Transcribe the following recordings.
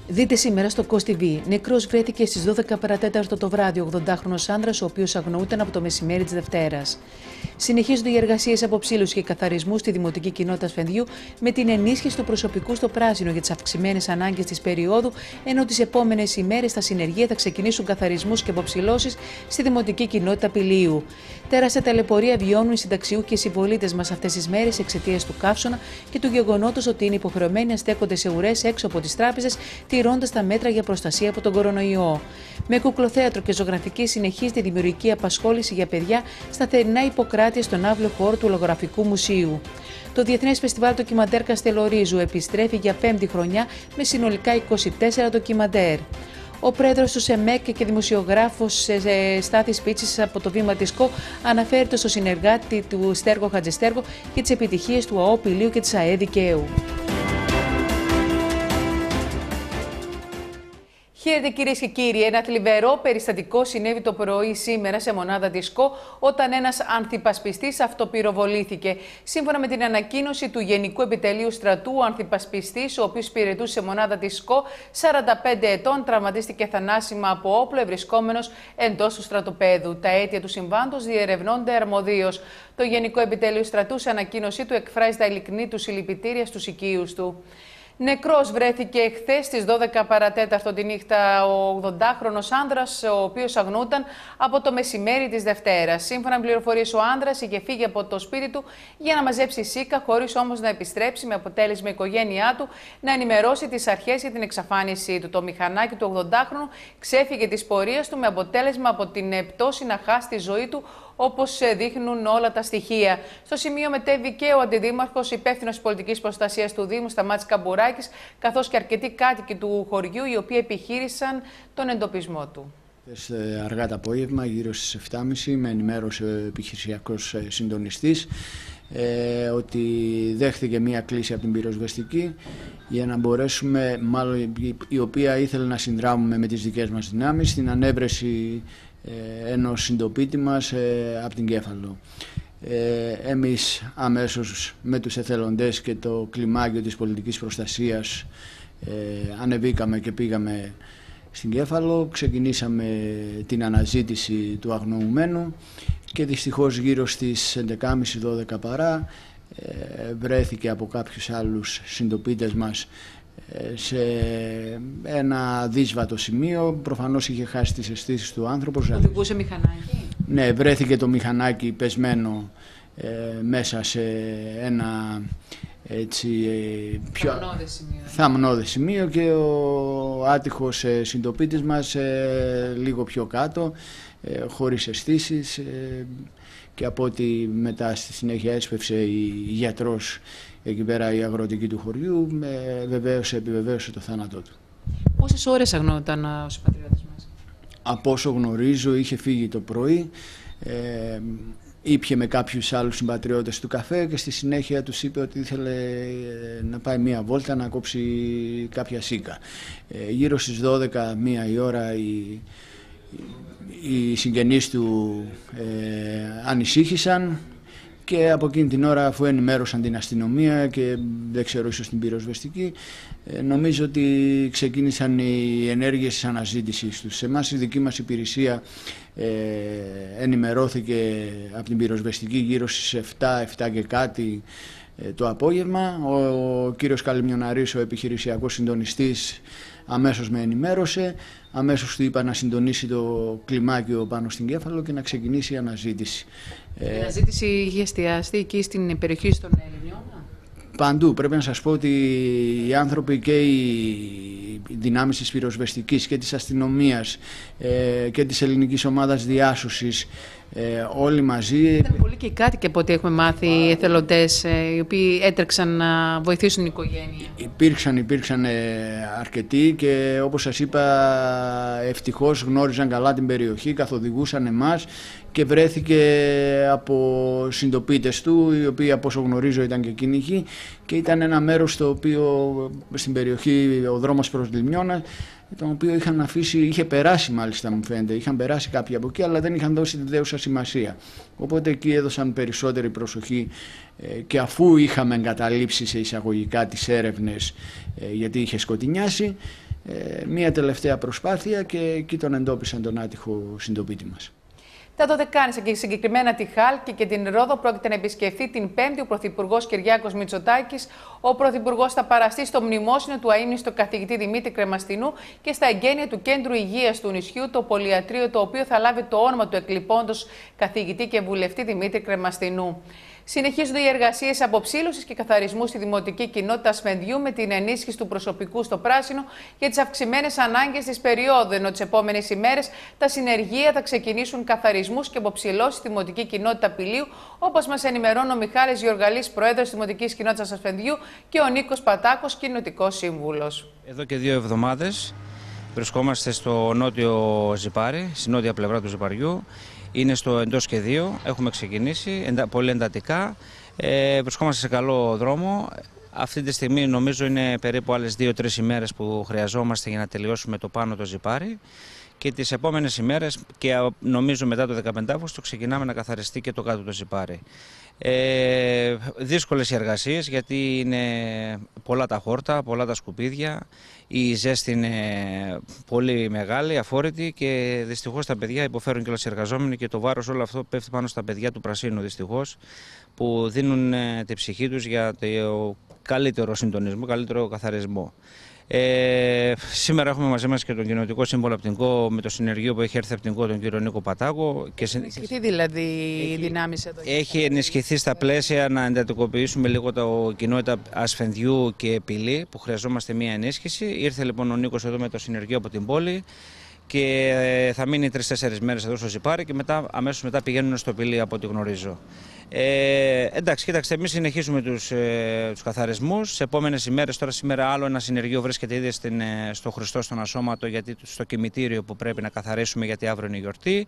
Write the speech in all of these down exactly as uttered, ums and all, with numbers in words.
Δείτε σήμερα στο Κος τι βι. Νεκρός βρέθηκε στις δώδεκα παρατέταρτο το βράδυ ο ογδοντάχρονος άνδρας, ο οποίος αγνοούταν από το μεσημέρι της Δευτέρας. Συνεχίζονται οι εργασίες αποψήλωσης και καθαρισμού στη Δημοτική Κοινότητα Σφενδιού με την ενίσχυση του προσωπικού στο πράσινο για τις αυξημένες ανάγκες της περίοδου, ενώ τις επόμενες ημέρες στα συνεργεία θα ξεκινήσουν καθαρισμούς και αποψηλώσεις στη Δημοτική Κοινότητα Πηλίου. Τεράστια ταλαιπωρία βιώνουν οι συνταξιούχοι και οι συμπολίτες μας αυτές τις μέρες εξαιτίας του καύσωνα και του γεγονότος ότι είναι υποχρεωμένοι να στέκονται σε ουρές έξω από τις τράπεζες, τηρώντας τα μέτρα για προστασία από τον κορονοϊό. Με κουκλοθέατρο και ζωγραφική συνεχίζεται η δημιουργική απασχόληση για παιδιά στα θερινά Ιπποκράτεια στον αύλιο χώρο του Λογογραφικού Μουσείου. Το Διεθνές Φεστιβάλ Ντοκιμαντέρ Καστελορίζου επιστρέφει για πέμπτη χρονιά με συνολικά είκοσι τέσσερα ντοκιμαντέρ. Ο πρόεδρος του ΣΕΜΕΚ και δημοσιογράφος Στάθης Πίτσης από το Βήμα της ΚΟ αναφέρεται στο συνεργάτη του Στέργο Χατζηστέργο και τις επιτυχίες του ΑΟ Πηλίου και της ΑΕ Δικαίου. Χαίρετε κυρίες και κύριοι, ένα θλιβερό περιστατικό συνέβη το πρωί σήμερα σε μονάδα της ΚΟ όταν ένας ανθυπασπιστής αυτοπυροβολήθηκε. Σύμφωνα με την ανακοίνωση του Γενικού Επιτελείου Στρατού, ο ανθυπασπιστής, ο οποίος υπηρετούσε σε μονάδα της ΚΟ, σαράντα πέντε ετών, τραυματίστηκε θανάσιμα από όπλο ευρισκόμενος εντός του στρατοπέδου. Τα αίτια του συμβάντος διερευνώνται αρμοδίως. Το Γενικό Επιτελείο Στρατού σε ανακοίνωσή του εκφράζει τα ειλικρινή του συλληπιτήρια στους οικείους του. Νεκρός βρέθηκε χθες στις δώδεκα παρατέταρτο τη νύχτα ο ογδοντάχρονος άνδρας, ο οποίος αγνούταν από το μεσημέρι της Δευτέρας. Σύμφωνα με πληροφορίες, ο άνδρας είχε φύγει από το σπίτι του για να μαζέψει σίκα, χωρίς όμως να επιστρέψει, με αποτέλεσμα η οικογένειά του να ενημερώσει τις αρχές για την εξαφάνισή του. Το μηχανάκι του ογδοντάχρονου ξέφυγε της πορείας του, με αποτέλεσμα από την πτώση να χάσει τη ζωή του, όπως δείχνουν όλα τα στοιχεία. Στο σημείο μετέβη και ο αντιδήμαρχος υπεύθυνος πολιτικής προστασίας του Δήμου, Σταμάτης Καμπουράκης, καθώς και αρκετοί κάτοικοι του χωριού, οι οποίοι επιχείρησαν τον εντοπισμό του. Αργά το απόγευμα, γύρω στις επτά και μισή, με ενημέρωσε ο επιχειρησιακός συντονιστής ε, ότι δέχτηκε μία κλήση από την πυροσβεστική για να μπορέσουμε, μάλλον η οποία ήθελε να συνδράμουμε με τις δικές μας δυνάμεις, στην ανέβρεση ε, ενός συντοπίτη μας ε, από την Κέφαλο. Ε, εμείς αμέσως με τους εθελοντές και το κλιμάκιο της πολιτικής προστασίας ε, ανεβήκαμε και πήγαμε στην Κέφαλο, ξεκινήσαμε την αναζήτηση του αγνοουμένου και δυστυχώς γύρω στις έντεκα και μισή δώδεκα παρά ε, βρέθηκε από κάποιους άλλους συντοπίτες μας ε, σε ένα δύσβατο σημείο. Προφανώς είχε χάσει τις αισθήσεις του άνθρωπος. Οδηγούσε μηχανάκι. Ναι, βρέθηκε το μηχανάκι πεσμένο ε, μέσα σε ένα έτσι, πιο θαμνώδες σημείο. θαμνώδες σημείο και ο άτυχος ε, συντοπίτης μας ε, λίγο πιο κάτω, ε, χωρίς αισθήσεις ε, και από ό,τι μετά στη συνέχεια έσπευσε η γιατρός εκεί πέρα, η αγροτική του χωριού, ε, βεβαίως επιβεβαίωσε το θάνατό του. Πόσες ώρες αγνόταν ο συμπατριώτης μας? Από όσο γνωρίζω είχε φύγει το πρωί, ε, ήπιε με κάποιους άλλους συμπατριώτες του καφέ και στη συνέχεια τους είπε ότι ήθελε να πάει μία βόλτα να κόψει κάποια σίκα. Ε, γύρω στις δώδεκα μία η ώρα οι, οι συγγενείς του ε, ανησύχησαν και από εκείνη την ώρα, αφού ενημέρωσαν την αστυνομία και δεν ξέρω, ίσως την πυροσβεστική, ε, νομίζω ότι ξεκίνησαν οι ενέργειες της αναζήτησης τους. Σε εμάς η δική μας υπηρεσία ε, ενημερώθηκε από την πυροσβεστική γύρω στις επτά, επτά και κάτι ε, το απόγευμα. Ο, ο κύριος Καλυμιοναρής, ο επιχειρησιακός συντονιστής, αμέσως με ενημέρωσε. Αμέσως του είπα να συντονίσει το κλιμάκιο πάνω στην Κέφαλο και να ξεκινήσει η αναζήτηση. Η αναζήτηση είχε εστιαστεί εκεί στην περιοχή των Ελληνιών? Παντού. Πρέπει να σας πω ότι οι άνθρωποι και οι δυνάμεις της πυροσβεστικής και της αστυνομίας ε, και της ελληνικής ομάδας διάσωσης, ε, όλοι μαζί. Ήταν πολλοί και οι κάτοικοι από ό,τι έχουμε μάθει, οι εθελοντές, ε, οι οποίοι έτρεξαν να βοηθήσουν την οικογένεια. Υπήρξαν, υπήρξαν ε, αρκετοί και όπως σας είπα, ευτυχώς γνώριζαν καλά την περιοχή, καθοδηγούσαν εμάς και βρέθηκε από συντοπίτες του, οι οποίοι από όσο γνωρίζω ήταν και κυνηγοί, και ήταν ένα μέρος στο οποίο, στην περιοχή, ο δρόμος προς Λιμνιώνα, τον οποίο είχαν αφήσει, είχε περάσει μάλιστα μου φαίνεται, είχαν περάσει κάποιοι από εκεί, αλλά δεν είχαν δώσει τη δέουσα σημασία. Οπότε εκεί έδωσαν περισσότερη προσοχή και αφού είχαμε εγκαταλείψει σε εισαγωγικά τις έρευνες, γιατί είχε σκοτεινιάσει, ε, μία τελευταία προσπάθεια και εκεί τον εντόπισαν τον άτυχο συντοπίτη μας. Τα δωδεκάνησα και συγκεκριμένα τη Χάλκη και την Ρόδο πρόκειται να επισκεφθεί την Πέμπτη ο Πρωθυπουργός Κυριάκος Μητσοτάκης. Ο Πρωθυπουργός θα παραστεί στο μνημόσυνο του αείμνηστου καθηγητή Δημήτρη Κρεμαστινού και στα εγγένεια του Κέντρου Υγείας του νησιού, το πολυιατρείο, το οποίο θα λάβει το όνομα του εκλειπώντος καθηγητή και βουλευτή Δημήτρη Κρεμαστινού. Συνεχίζονται οι εργασίες αποψήλωσης και καθαρισμού στη δημοτική κοινότητα Ασφενδιού με την ενίσχυση του προσωπικού στο πράσινο για τις αυξημένες ανάγκες της περίοδου. Ενώ τις επόμενες ημέρες τα συνεργεία θα ξεκινήσουν καθαρισμούς και αποψηλώσεις στη δημοτική κοινότητα Πηλίου, όπως μας ενημερώνει ο Μιχάλης Γιοργαλής, πρόεδρος της δημοτικής κοινότητας Ασφενδιού, και ο Νίκος Πατάκος, κοινοτικός σύμβουλος. Εδώ και δύο εβδομάδες βρισκόμαστε στο νότιο Ζιπάρι, στη νότια πλευρά του Ζιπαριού. Είναι στο εντός σχεδίου, έχουμε ξεκινήσει εντα, πολύ εντατικά, ε, βρισκόμαστε σε καλό δρόμο. Αυτή τη στιγμή νομίζω είναι περίπου άλλες δύο τρεις ημέρες που χρειαζόμαστε για να τελειώσουμε το πάνω το Ζιπάρι και τις επόμενες ημέρες και νομίζω μετά το δεκαπέντε Αυγούστου ξεκινάμε να καθαριστεί και το κάτω το Ζιπάρι. Ε, δύσκολες οι εργασίες γιατί είναι πολλά τα χόρτα, πολλά τα σκουπίδια, η ζέστη είναι πολύ μεγάλη, αφόρητη και δυστυχώς τα παιδιά υποφέρουν και όλες οι εργαζόμενοι και το βάρος όλο αυτό πέφτει πάνω στα παιδιά του Πρασίνου δυστυχώς, που δίνουν τη ψυχή τους για το καλύτερο συντονισμό, καλύτερο καθαρισμό. Ε, σήμερα έχουμε μαζί μας και τον κοινοτικό σύμβολο από την ΚΟ με το συνεργείο που έχει έρθει από την ΚΟ, τον κύριο Νίκο Πατάκο. Έχει ενισχυθεί δηλαδή η δυνάμεις εδώ. Έχει ενισχυθεί στα πλαίσια να εντατικοποιήσουμε λίγο το κοινότητα Ασφενδιού και Πηλή που χρειαζόμαστε μία ενίσχυση. Ήρθε λοιπόν ο Νίκος εδώ με το συνεργείο από την πόλη και θα μείνει τρεις-τέσσερις μέρες εδώ στο Ζιπάρι και μετά, αμέσως μετά πηγαίνουν στο Πηλή από ό,τι γνωρίζω. Ε, εντάξει, κοίταξτε, εμείς συνεχίζουμε τους, ε, τους καθαρισμούς. Σε επόμενες ημέρες, τώρα σήμερα άλλο ένα συνεργείο βρίσκεται ήδη στην, ε, στο Χριστό στον Ασώματο, γιατί στο κημητήριο που πρέπει να καθαρίσουμε γιατί αύριο είναι η γιορτή.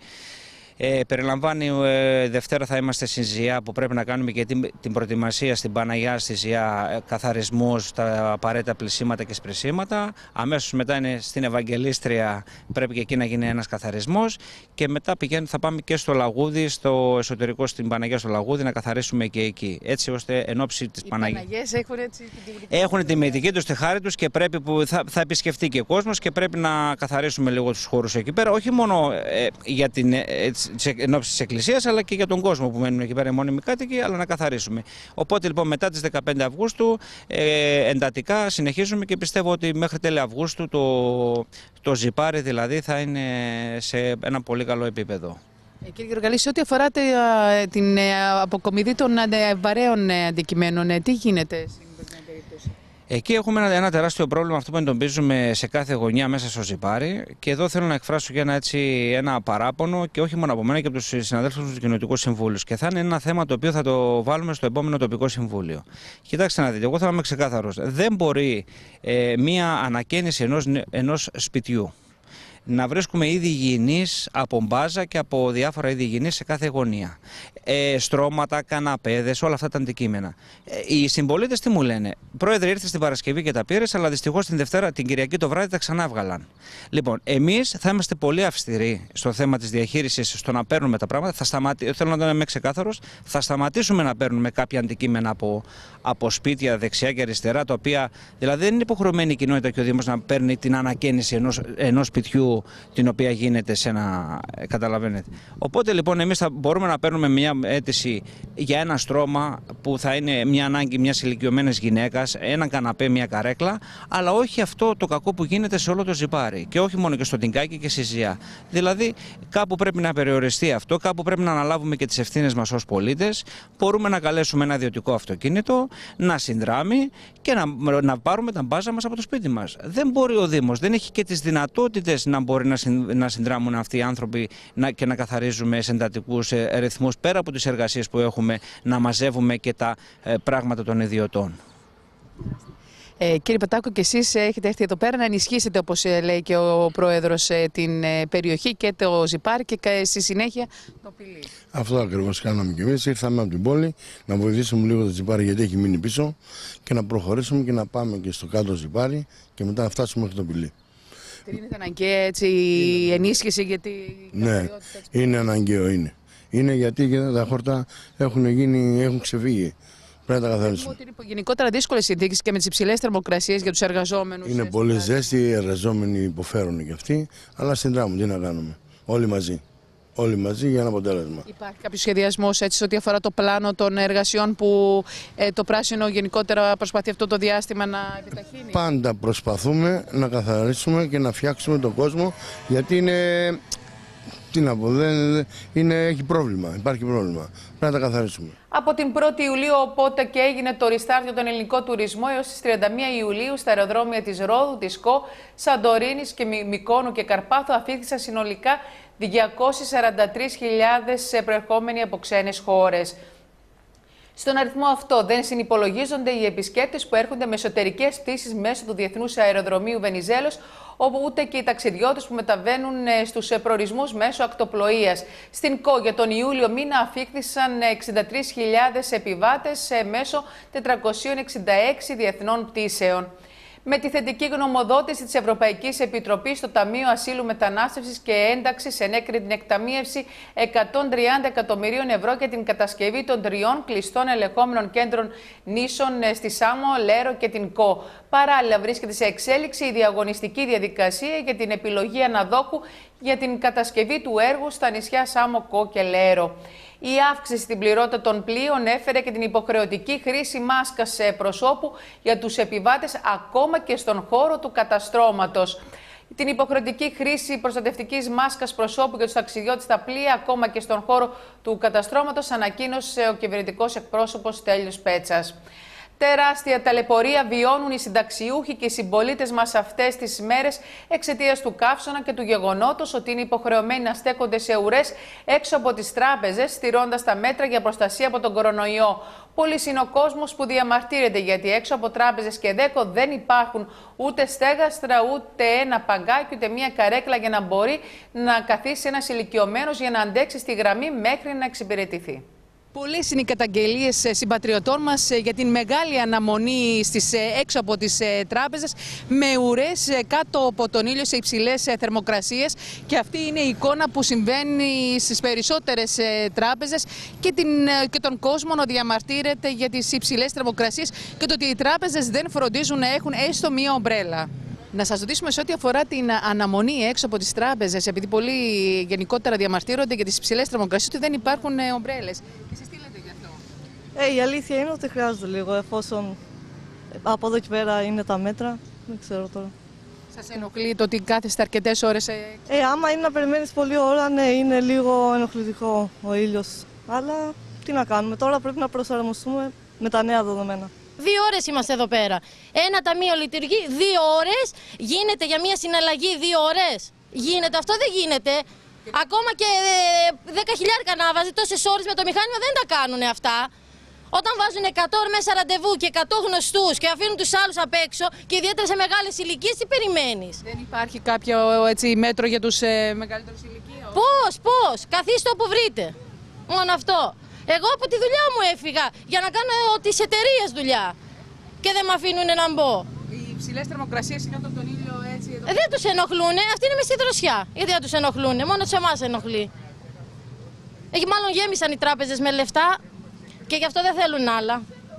Ε, περιλαμβάνει, ε, Δευτέρα θα είμαστε στην Ζιά που πρέπει να κάνουμε και την, την προετοιμασία στην Παναγιά στη Ζιά, ε, καθαρισμούς, τα απαραίτητα πλησίματα και σπρεσίματα. Αμέσως μετά είναι στην Ευαγγελίστρια, πρέπει και εκεί να γίνει ένας καθαρισμός και μετά πηγαίνει, θα πάμε και στο Λαγούδι, στο εσωτερικό στην Παναγιά στο Λαγούδι να καθαρίσουμε και εκεί. Έτσι ώστε εν ώψη της Παναγιάς. Οι Παναγιές έχουν έτσι την Έχουν τη τιμητική τους, τη χάρη τους και πρέπει που θα, θα επισκεφτεί και ο κόσμος και πρέπει να καθαρίσουμε λίγο τους χώρους εκεί πέρα. Όχι μόνο ε, για την. Ε, εν ώψη της Εκκλησίας, αλλά και για τον κόσμο που μένουν εκεί πέρα οι μόνιμοι κάτοικοι, αλλά να καθαρίσουμε. Οπότε λοιπόν μετά τις δεκαπέντε Αυγούστου ε, εντατικά συνεχίζουμε και πιστεύω ότι μέχρι τέλη Αυγούστου το, το Ζιπάρι δηλαδή θα είναι σε ένα πολύ καλό επίπεδο. Ε, κύριε Γεωργαλή, σε ό,τι αφορά την αποκομιδή των βαρέων αντικειμένων, τι γίνεται στην περίπτωση? Εκεί έχουμε ένα, ένα τεράστιο πρόβλημα, αυτό που εντοπίζουμε σε κάθε γωνιά μέσα στο Ζιπάρι. Και εδώ θέλω να εκφράσω και ένα, έτσι, ένα παράπονο και όχι μόνο από μένα και από τους συναδέλφους του Κοινοτικού Συμβούλου. Και θα είναι ένα θέμα το οποίο θα το βάλουμε στο επόμενο τοπικό συμβούλιο. Κοιτάξτε να δείτε, εγώ θα είμαι ξεκάθαρος. Δεν μπορεί ε, μία ανακαίνιση ενός, ενός σπιτιού να βρίσκουμε είδη υγιεινής από μπάζα και από διάφορα είδη υγιεινής σε κάθε γωνία. Ε, στρώματα, καναπέδες, όλα αυτά τα αντικείμενα. Ε, οι συμπολίτες τι μου λένε? Πρόεδρε, ήρθε την Παρασκευή και τα πήρες, αλλά δυστυχώς την Δευτέρα, την Κυριακή το βράδυ τα ξανά βγάλαν. Λοιπόν, εμείς θα είμαστε πολύ αυστηροί στο θέμα της διαχείρισης, στο να παίρνουμε τα πράγματα. Θα σταματή... Θέλω να το είμαι ξεκάθαρος. Θα σταματήσουμε να παίρνουμε κάποια αντικείμενα από, από σπίτια δεξιά και αριστερά, τα οποία δηλαδή δεν είναι υποχρεωμένη η κοινότητα και ο Δήμος να παίρνει την ανακαίνιση ενός, ενός σπιτιού την οποία γίνεται σε ένα, καταλαβαίνετε. Οπότε λοιπόν εμείς θα μπορούμε να παίρνουμε μια αίτηση για ένα στρώμα που θα είναι μια ανάγκη μιας ηλικιωμένης γυναίκας, έναν καναπέ, μια καρέκλα, αλλά όχι αυτό το κακό που γίνεται σε όλο το Ζιπάρι και όχι μόνο και στο Τινκάκι και στη Ζιά. Δηλαδή κάπου πρέπει να περιοριστεί αυτό, κάπου πρέπει να αναλάβουμε και τις ευθύνες μας ως πολίτες. Μπορούμε να καλέσουμε ένα ιδιωτικό αυτοκίνητο, να συνδράμει και να, να πάρουμε τα μπάζα μας από το σπίτι μας. Δεν μπορεί ο Δήμος, δεν έχει και τις δυνατότητες να μπορεί να, συν, να συνδράμουν αυτοί οι άνθρωποι να, και να καθαρίζουμε σε εντατικούς ε, ρυθμούς πέρα από τις εργασίες που έχουμε, να μαζεύουμε και τα ε, πράγματα των ιδιωτών. Ε, κύριε Πατάκο, και εσείς έχετε έρθει εδώ πέρα να ενισχύσετε, όπως λέει και ο Πρόεδρος, την περιοχή και το Ζιπάρι και στη συνέχεια το Πηλί. Αυτό ακριβώς κάναμε και εμείς. Ήρθαμε από την πόλη να βοηθήσουμε λίγο το Ζιπάρι γιατί έχει μείνει πίσω και να προχωρήσουμε και να πάμε και στο κάτω Ζιπάρι και μετά να φτάσουμε μέχρι το Πηλί. Είναι αναγκαία έτσι η ενίσχυση γιατί... Ναι, είναι αναγκαίο, είναι. Είναι γιατί και τα χόρτα έχουν, γίνει, έχουν ξεφύγει. Πρέπει να τα καθαρίσουμε. Ότι είναι γενικότερα δύσκολες συνθήκες και με τις υψηλές θερμοκρασίες για τους εργαζόμενους. Είναι πολύ ζέστη, οι εργαζόμενοι υποφέρουν και αυτοί, αλλά συνδράμουν. Τι να κάνουμε. Όλοι μαζί. Όλοι μαζί για ένα αποτέλεσμα. Υπάρχει κάποιο σχεδιασμός έτσι ό,τι αφορά το πλάνο των εργασιών που ε, το πράσινο γενικότερα προσπαθεί αυτό το διάστημα να επιταχύνει? Πάντα προσπαθούμε να καθαρίσουμε και να φτιάξουμε τον κόσμο, γιατί είναι. Τι να πω, δεν, είναι, έχει πρόβλημα, υπάρχει πρόβλημα. Πρέπει να τα καθαρίσουμε. Από την πρώτη Ιουλίου, οπότε και έγινε το restart για τον ελληνικό τουρισμό, έως τις τριάντα μία Ιουλίου στα αεροδρόμια της Ρόδου, της Κο, Σαντορίνης και Μυκόνου και Καρπάθου αφήχθησαν συνολικά διακόσιες σαράντα τρεις χιλιάδες προερχόμενοι από ξένες χώρες. Στον αριθμό αυτό δεν συνυπολογίζονται οι επισκέπτες που έρχονται με εσωτερικές πτήσεις μέσω του Διεθνούς Αεροδρομίου Βενιζέλος, όπου ούτε και οι ταξιδιώτες που μεταβαίνουν στους προορισμούς μέσω ακτοπλοείας. Στην Κο για τον Ιούλιο μήνα αφήχθησαν εξήντα τρεις χιλιάδες επιβάτες μέσω τετρακοσίων εξήντα έξι διεθνών πτήσεων. Με τη θετική γνωμοδότηση της Ευρωπαϊκής Επιτροπής, το Ταμείο Ασύλου, Μετανάστευσης και Ένταξης ενέκρινε την εκταμείευση εκατόν τριάντα εκατομμυρίων ευρώ για την κατασκευή των τριών κλειστών ελεγχόμενων κέντρων νήσων στη Σάμο, Λέρο και την Κο. Παράλληλα, βρίσκεται σε εξέλιξη η διαγωνιστική διαδικασία για την επιλογή αναδόχου για την κατασκευή του έργου στα νησιά Σάμο, Κο και Λέρο. Η αύξηση στην πληρότητα των πλοίων έφερε και την υποχρεωτική χρήση μάσκας προσώπου για τους επιβάτες ακόμα και στον χώρο του καταστρώματος. Την υποχρεωτική χρήση προστατευτικής μάσκας προσώπου για τους ταξιδιώτες στα πλοία ακόμα και στον χώρο του καταστρώματος ανακοίνωσε ο κυβερνητικός εκπρόσωπος Στέλιος Πέτσας. Τεράστια ταλαιπωρία βιώνουν οι συνταξιούχοι και οι συμπολίτες μας αυτές τις μέρες εξαιτίας του καύσωνα και του γεγονότος ότι είναι υποχρεωμένοι να στέκονται σε ουρές έξω από τις τράπεζες, στηρώντας τα μέτρα για προστασία από τον κορονοϊό. Πολύς είναι ο κόσμος που διαμαρτύρεται, γιατί έξω από τράπεζες και δέκο δεν υπάρχουν ούτε στέγαστρα, ούτε ένα παγκάκι, ούτε μία καρέκλα για να μπορεί να καθίσει ένας ηλικιωμένος για να αντέξει στη γραμμή μέχρι να εξυπηρετηθεί. Πολλές είναι οι καταγγελίες συμπατριωτών μας για την μεγάλη αναμονή στις, έξω από τις τράπεζες με ουρές κάτω από τον ήλιο σε υψηλές θερμοκρασίες, και αυτή είναι η εικόνα που συμβαίνει στις περισσότερες τράπεζες και, την, και τον κόσμο να διαμαρτύρεται για τις υψηλές θερμοκρασίες και το ότι οι τράπεζες δεν φροντίζουν να έχουν έστω μία ομπρέλα. Να σας ρωτήσουμε σε ό,τι αφορά την αναμονή έξω από τις τράπεζες, επειδή πολλοί γενικότερα διαμαρτύρονται για τις υψηλές θερμοκρασίες ότι δεν υπάρχουν ομπρέλες. Και εσείς τι λέτε γι' αυτό? Ε, η αλήθεια είναι ότι χρειάζεται λίγο, εφόσον από εδώ και πέρα είναι τα μέτρα. Δεν ξέρω τώρα. Σας ενοχλεί το ότι κάθεστε αρκετές ώρες? Ε, ε άμα είναι να περιμένεις πολλή ώρα, ναι, είναι λίγο ενοχλητικό ο ήλιος. Αλλά τι να κάνουμε, τώρα πρέπει να προσαρμοστούμε με τα νέα δεδομένα. Δύο ώρες είμαστε εδώ πέρα. Ένα ταμείο λειτουργεί δύο ώρες. Γίνεται για μια συναλλαγή δύο ώρες? Γίνεται αυτό? Δεν γίνεται. Ακόμα και δέκα χιλιάρικα να βάζει τόσες ώρες με το μηχάνημα δεν τα κάνουν αυτά. Όταν βάζουν εκατό μέσα ραντεβού και εκατό γνωστούς και αφήνουν τους άλλους απ' έξω, και ιδιαίτερα σε μεγάλες ηλικίες, τι περιμένεις? Δεν υπάρχει κάποιο έτσι, μέτρο για τους ε, μεγαλύτερους ηλικία? Πώς, πώς, καθίστε όπου βρείτε. Μόνο αυτό. Εγώ από τη δουλειά μου έφυγα για να κάνω της εταιρείας δουλειά και δεν με αφήνουν να μπω. Οι υψηλές θερμοκρασίες κάτω από τον ήλιο έτσι εδώ... ε, δεν τους ενοχλούν, αυτοί είναι μες στη δροσιά. Γιατί δεν τους ενοχλούν, μόνο σε εμάς ενοχλεί. Έχει μάλλον γέμισαν οι τράπεζες με λεφτά και γι' αυτό δεν θέλουν άλλα.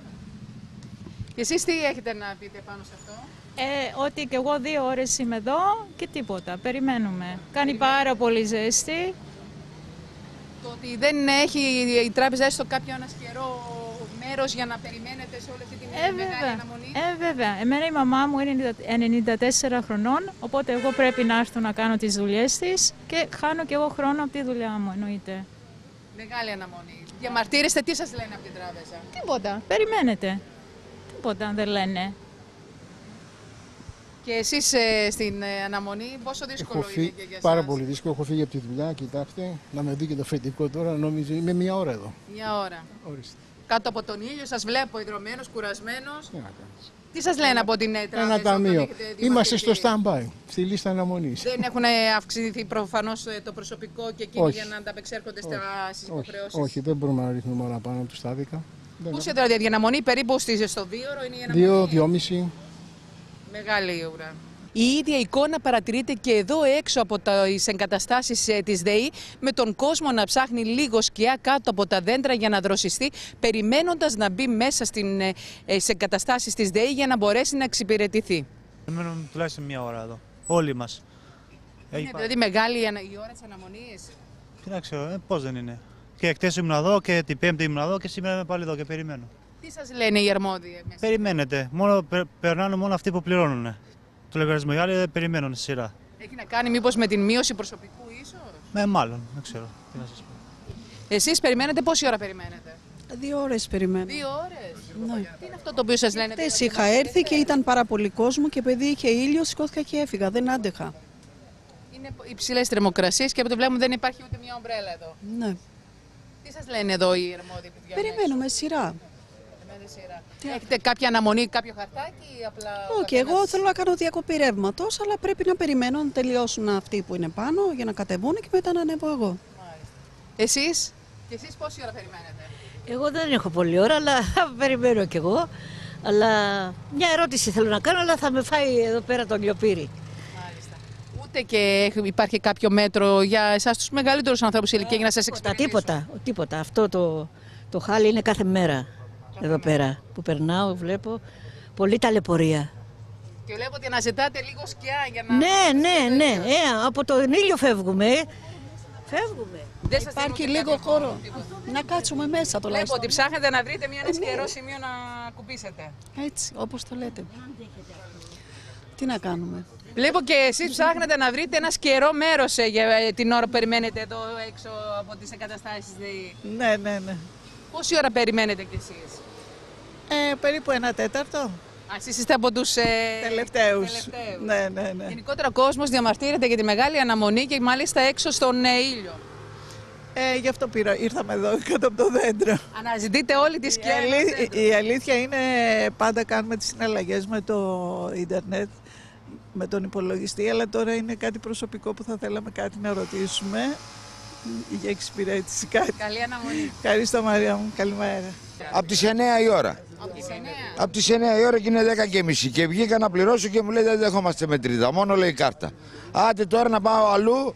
Και εσείς τι έχετε να πείτε πάνω σε αυτό? Ε, ότι και εγώ δύο ώρες είμαι εδώ και τίποτα, περιμένουμε. Κάνει πάρα πολύ ζέστη. Το ότι δεν έχει η τράπεζα έστω κάποιο ένας καιρό μέρος για να περιμένετε σε όλη αυτή τη ε, μεγάλη βέβαια. αναμονή. Ε, βέβαια. Εμένα η μαμά μου είναι ενενήντα τέσσερα χρονών, οπότε εγώ πρέπει να έρθω να κάνω τις δουλειές της και χάνω και εγώ χρόνο από τη δουλειά μου, εννοείται. Μεγάλη αναμονή. Διαμαρτύρεστε, τι σας λένε από την τράπεζα? Τίποτα. Περιμένετε. Τίποτα δεν λένε. Και εσείς ε, στην ε, αναμονή, πόσο δύσκολο Έχω είναι φύ... και για εσάς? Πάρα πολύ δύσκολο. Έχω φύγει από τη δουλειά, κοιτάξτε, να με δει και το φετικό τώρα. Νομίζω είμαι μία ώρα εδώ. Μια ώρα. Ορίστε. Κάτω από τον ήλιο, σας βλέπω ιδρωμένος, κουρασμένος. Τι να κάνεις. Τι σας λένε από την τράπεζα? Ένα ταμείο. Είμαστε στο stand-by, στη λίστα αναμονής. Δεν έχουν αυξηθεί προφανώς το προσωπικό και εκείνοι Όχι. για να ανταπεξέρχονται στις Όχι. υποχρεώσεις? Όχι, δεν μπορούμε να ρίχνουμε όλα πάνω του στάδικα. Πού είσαι τώρα, η αναμονή περίπου στο δύο ώρο είναι η αναμονή? Δύο, δυόμιση. Μεγάλη ουρά. Η ίδια εικόνα παρατηρείται και εδώ έξω από τις εγκαταστάσεις της ΔΕΗ, με τον κόσμο να ψάχνει λίγο σκιά κάτω από τα δέντρα για να δροσιστεί, περιμένοντας να μπει μέσα στις εγκαταστάσεις της ΔΕΗ για να μπορέσει να εξυπηρετηθεί. Μένουν τουλάχιστον μία ώρα εδώ, όλοι μας. Είναι δηλαδή μεγάλη η ώρα της αναμονής. Τι να ξέρω, ε, πώς δεν είναι. Και χτες ήμουν εδώ και την Πέμπτη ήμουν εδώ και σήμερα είμαι πάλι εδώ και περιμένω. Τι σας λένε οι αρμόδιοι? Περιμένετε. Μόνο, πε, περνάνε μόνο αυτοί που πληρώνουν. Το λογαριασμό, οι άλλοι δεν περιμένουν στη σειρά. Έχει να κάνει μήπως με την μείωση προσωπικού ίσως? Ναι, μάλλον, δεν ξέρω. Τι να σας πω. Εσείς περιμένετε, πόση ώρα περιμένετε? Δύο ώρες περιμένω. Δύο ώρες. Ναι. Τι είναι αυτό το οποίο σας λένε? Χθες είχα έρθει και ήταν πάρα πολύ κόσμο και επειδή είχε ήλιο, σηκώθηκα και έφυγα. Δεν άντεχα. Είναι υψηλές θερμοκρασίες και από το βλέπουμε δεν υπάρχει ούτε μια ομπρέλα εδώ. Ναι. Τι σας λένε εδώ οι αρμόδιοι που διαβάζουν? Περιμένουμε σειρά. σειρά. Έχετε κάποια αναμονή, κάποιο χαρτάκι ή απλά? Όχι, εγώ ένας... θέλω να κάνω διακοπή ρεύματος, αλλά πρέπει να περιμένω να τελειώσουν αυτοί που είναι πάνω για να κατεβούν και μετά να ανέβω εγώ. Μάλιστα. Εσείς? Και εσείς πόση ώρα περιμένετε? Εγώ δεν έχω πολλή ώρα, αλλά περιμένω κι εγώ. Αλλά μια ερώτηση θέλω να κάνω, αλλά θα με φάει εδώ πέρα το λιοπύρι. Μάλιστα. Ούτε και υπάρχει κάποιο μέτρο για εσάς τους μεγαλύτερους ανθρώπους ηλικία για να σας εξυπηρετήσουν? Τίποτα, τίποτα. Αυτό το, το χάλι είναι κάθε μέρα κάθε εδώ μέρα. Πέρα. Που περνάω, βλέπω πολύ ταλαιπωρία. Και βλέπω ότι αναζητάτε λίγο σκιά για να... Ναι, ναι, ναι. Ε, από τον ήλιο φεύγουμε. Φεύγουμε. Δεν σας υπάρχει λίγο χώρο να κάτσουμε μέσα τουλάχιστον. Βλέπω ότι ψάχνετε να βρείτε μια ένα σκερό σημείο να κουμπίσετε. Έτσι, όπως το λέτε. Τι να κάνουμε. Βλέπω και εσείς ψάχνετε να βρείτε ένα σκερό μέρος για την ώρα που περιμένετε εδώ έξω από τις εγκαταστάσεις ΔΕΗ. Ναι, ναι, ναι. Πόση ώρα περιμένετε κι εσείς? Ε, περίπου ένα τέταρτο. Α, εσείς είστε από τους ε... τελευταίους. τελευταίους. Ναι, ναι, ναι. Γενικότερα ο κόσμος διαμαρτύρεται για τη μεγάλη αναμονή και μάλιστα έξω στον ε, ήλιο. Ε, γι' αυτό πήρα, ήρθαμε εδώ κάτω από το δέντρο. Αναζητείτε όλη τη σκιά. Η, αλή... η αλήθεια είναι πάντα κάνουμε τις συναλλαγές με το ίντερνετ, με τον υπολογιστή, αλλά τώρα είναι κάτι προσωπικό που θα θέλαμε κάτι να ρωτήσουμε για εξυπηρέτηση κάτι. Καλή αναμονή. Ευχαριστώ Μαρία μου, καλημέρα. Από τις εννιά η ώρα. Από τις εννιά. Από τις εννιά η ώρα και είναι δέκα και μισή και βγήκα να πληρώσω και μου λέει δεν δεχόμαστε μετρητά, μόνο λέει κάρτα. Άντε τώρα να πάω αλλού,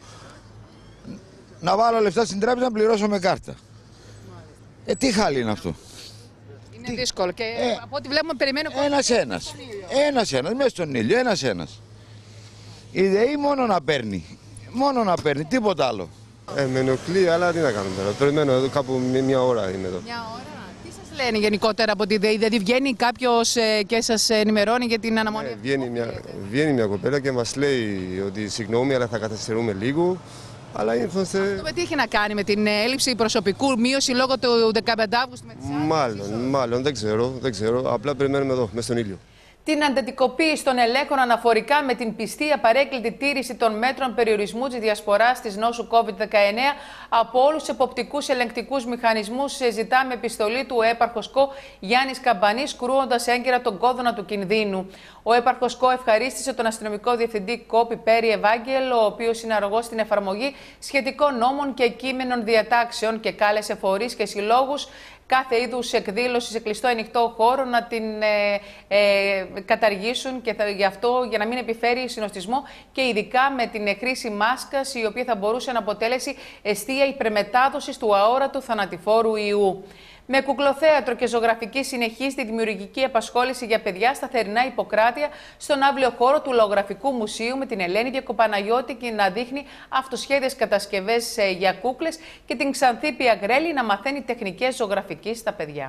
να βάλω λεφτά στην τράπεζα να πληρώσω με κάρτα. Ε, τι χάλι είναι αυτό. Είναι τι... δύσκολο και ε, από ό,τι βλέπουμε περιμένω κόσμο. Ένας ένας, ένας ένας, μέσα στον ήλιο, ένας ένας. Η ΔΕΗ μόνο να παίρνει, μόνο να παίρνει, τίποτα άλλο. Ε, με ενοχλεί, αλλά τι να κάνουμε τώρα. Περιμένω εδώ κάπου μια ώρα είναι εδώ. Μια ώρα. Τι σας λένε γενικότερα από τη ΔΕΗ, δηλαδή βγαίνει κάποιος ε, και σας ενημερώνει για την αναμονή? Ε, βγαίνει, μια, βγαίνει μια κοπέλα και μας λέει ότι συγγνώμη, αλλά θα καθυστερούμε λίγο. Αλλά ήρθαστε... Αυτό τι έχει να κάνει με την έλλειψη προσωπικού, μείωση λόγω του δεκαπέντε Αυγούστου? Μάλλον, μάλλον, δεν ξέρω, δεν ξέρω. Απλά περιμένουμε εδώ, μέσα στον ήλιο. Την αντατικοποίηση των ελέγχων αναφορικά με την πιστή απαρέκκλητη τήρηση των μέτρων περιορισμού της διασποράς της νόσου κόβιντ δεκαεννέα από όλους τους εποπτικούς ελεγκτικούς μηχανισμούς, ζητά με επιστολή του ο έπαρχος ΚΟ Γιάννης Καμπανής, κρούοντας έγκαιρα τον κόδωνα του κινδύνου. Ο έπαρχος ΚΟ ευχαρίστησε τον αστυνομικό διευθυντή ΚΟ Πιπέρη Ευάγγελο, ο οποίος είναι αρρωγός στην εφαρμογή σχετικών νόμων και κείμενων διατάξεων, και κάλεσε φορείς και συλλόγους κάθε είδους εκδήλωση σε κλειστό ανοιχτό χώρο να την ε, ε, καταργήσουν, και θα, γι' αυτό για να μην επιφέρει συνοστισμό, και ειδικά με την χρήση μάσκας, η οποία θα μπορούσε να αποτέλεσει εστία υπερμετάδοσης του αόρατου θανατηφόρου ιού. Με κουκλοθέατρο και ζωγραφική συνεχίζει τη δημιουργική απασχόληση για παιδιά στα θερινά Ιπποκράτεια, στον αύλιο χώρο του Λαογραφικού Μουσείου, με την Ελένη Διακοπαναγιώτη και να δείχνει αυτοσχέδιες κατασκευές για κούκλες, και την Ξανθή Πιαγρέλη να μαθαίνει τεχνικές ζωγραφικής στα παιδιά.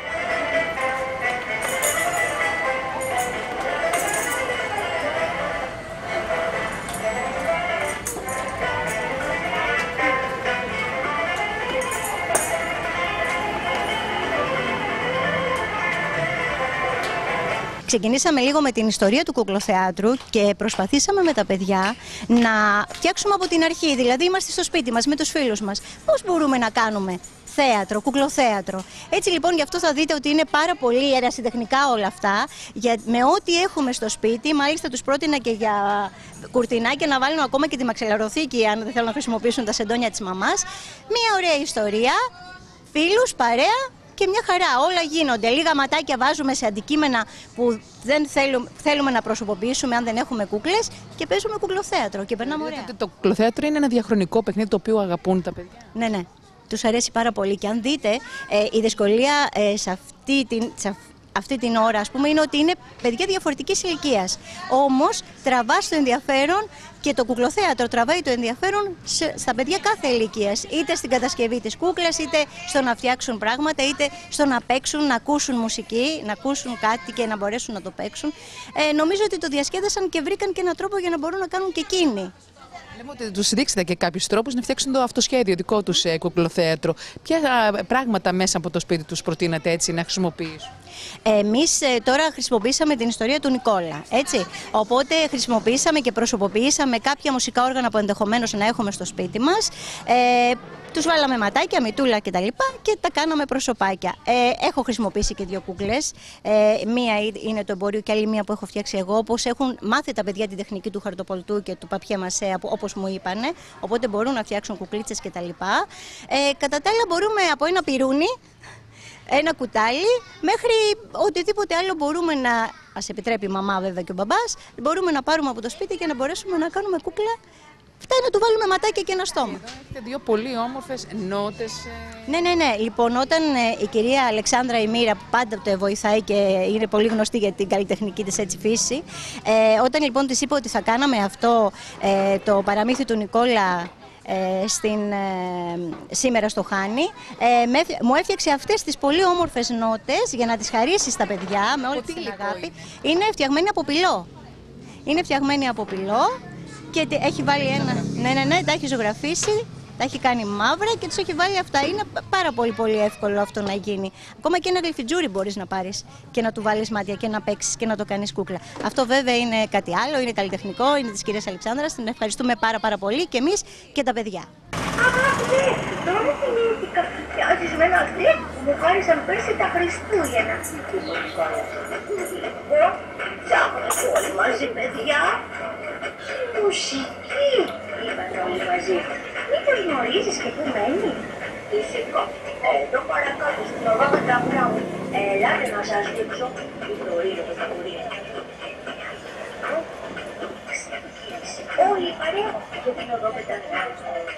Ξεκινήσαμε λίγο με την ιστορία του κουκλοθεάτρου και προσπαθήσαμε με τα παιδιά να φτιάξουμε από την αρχή. Δηλαδή, είμαστε στο σπίτι μας με τους φίλους μας. Πώς μπορούμε να κάνουμε θέατρο, κουκλοθέατρο? Έτσι λοιπόν, γι' αυτό θα δείτε ότι είναι πάρα πολύ ερασιτεχνικά όλα αυτά, για, με ό,τι έχουμε στο σπίτι. Μάλιστα, τους πρότεινα και για κουρτινάκια να βάλουν ακόμα και τη μαξιλαροθήκη, αν δεν θέλουν να χρησιμοποιήσουν τα σεντόνια της μαμάς. Μία ωραία ιστορία, φίλους, παρέα. και μια χαρά. Όλα γίνονται. Λίγα ματάκια βάζουμε σε αντικείμενα που δεν θέλουμε, θέλουμε να προσωποποιήσουμε αν δεν έχουμε κούκλες και παίζουμε κουκλοθέατρο και περνάμε ωραία. Το, το κουκλοθέατρο είναι ένα διαχρονικό παιχνίδι το οποίο αγαπούν τα παιδιά. Ναι, ναι. Τους αρέσει πάρα πολύ. Και αν δείτε, ε, η δυσκολία ε, σε αυτή την. Σε αυτή την ώρα, ας πούμε, είναι ότι είναι παιδιά διαφορετικής ηλικίας. Όμως τραβάς το ενδιαφέρον και το κουκλοθέατρο τραβάει το ενδιαφέρον σε, στα παιδιά κάθε ηλικίας. Είτε στην κατασκευή της κούκλας, είτε στο να φτιάξουν πράγματα, είτε στο να παίξουν, να ακούσουν μουσική, να ακούσουν κάτι και να μπορέσουν να το παίξουν. Ε, νομίζω ότι το διασκέδασαν και βρήκαν και έναν τρόπο για να μπορούν να κάνουν και εκείνοι. Λέμε ότι τους δείξετε και κάποιους τρόπους να φτιάξουν το αυτοσχέδιο δικό τους ε, κουκλοθέατρο. Ποια α, πράγματα μέσα από το σπίτι τους προτείνατε έτσι να χρησιμοποιήσουν? Εμείς ε, τώρα χρησιμοποιήσαμε την ιστορία του Νικόλα, έτσι. Οπότε χρησιμοποιήσαμε και προσωποποιήσαμε κάποια μουσικά όργανα που ενδεχομένως να έχουμε στο σπίτι μας. Ε, τους βάλαμε ματάκια, μητούλα κτλ. Και, και τα κάναμε προσωπάκια. Ε, έχω χρησιμοποιήσει και δύο κούκλες. Ε, μία είναι το εμπόριο και άλλη μία που έχω φτιάξει εγώ. Όπως έχουν μάθει τα παιδιά την τεχνική του χαρτοπολτού και του παπιέ μασέ, όπως μου είπανε. Οπότε μπορούν να φτιάξουν κουκλίτσες κτλ. Ε, κατά τα άλλα, μπορούμε από ένα πυρούνι, ένα κουτάλι, μέχρι οτιδήποτε άλλο μπορούμε να, ας επιτρέπει η μαμά βέβαια και ο μπαμπάς, μπορούμε να πάρουμε από το σπίτι και να μπορέσουμε να κάνουμε κούκλα. Φτάνει να του βάλουμε ματάκια και ένα στόμα. Έχετε δύο πολύ όμορφες νότες. Ναι, ναι, ναι. Λοιπόν, όταν ε, η κυρία Αλεξάνδρα η Μοίρα, που πάντα το βοηθάει και είναι πολύ γνωστή για την καλλιτεχνική της έτσι φύση, ε, όταν λοιπόν της είπα ότι θα κάναμε αυτό ε, το παραμύθι του Νικόλα Ε, στην, ε, σήμερα στο Χάνι, ε, με, μου έφτιαξε αυτές τις πολύ όμορφες νότες για να τις χαρίσει στα παιδιά με όλη την αγάπη. Είναι. είναι φτιαγμένη από πυλό. Είναι φτιαγμένη από πυλό και έχει βάλει ένα. Ναι, ναι, ναι, τα έχει ζωγραφίσει, τα έχει κάνει μαύρα και τους έχει βάλει αυτά. Είναι πάρα πολύ πολύ εύκολο αυτό να γίνει. Ακόμα και ένα γλυφιτζούρι μπορείς να πάρεις και να του βάλεις μάτια και να παίξεις και να το κάνεις κούκλα. Αυτό βέβαια είναι κάτι άλλο, είναι καλλιτεχνικό, είναι της κυρίας Αλεξάνδρας. Την ευχαριστούμε πάρα πάρα πολύ και εμείς και τα παιδιά. Ναι, τώρα θυμήθηκα. Ορισμένα αυτή μου χάρισαν πέρσι τα Χριστούγεννα. Λοιπόν, ψάχνουμε όλοι μαζί, παιδιά. Μουσική, είπαν όλοι μαζί. Μήπως γνωρίζεις και πού μένει? Φυσικά. Εδώ παρακάτω στην οδό Μεταβράου. Ελάτε να σας δείξω. Τι γνωρίζω με τα πορεία. Όλη η παρέα για την οδό Μεταβράου.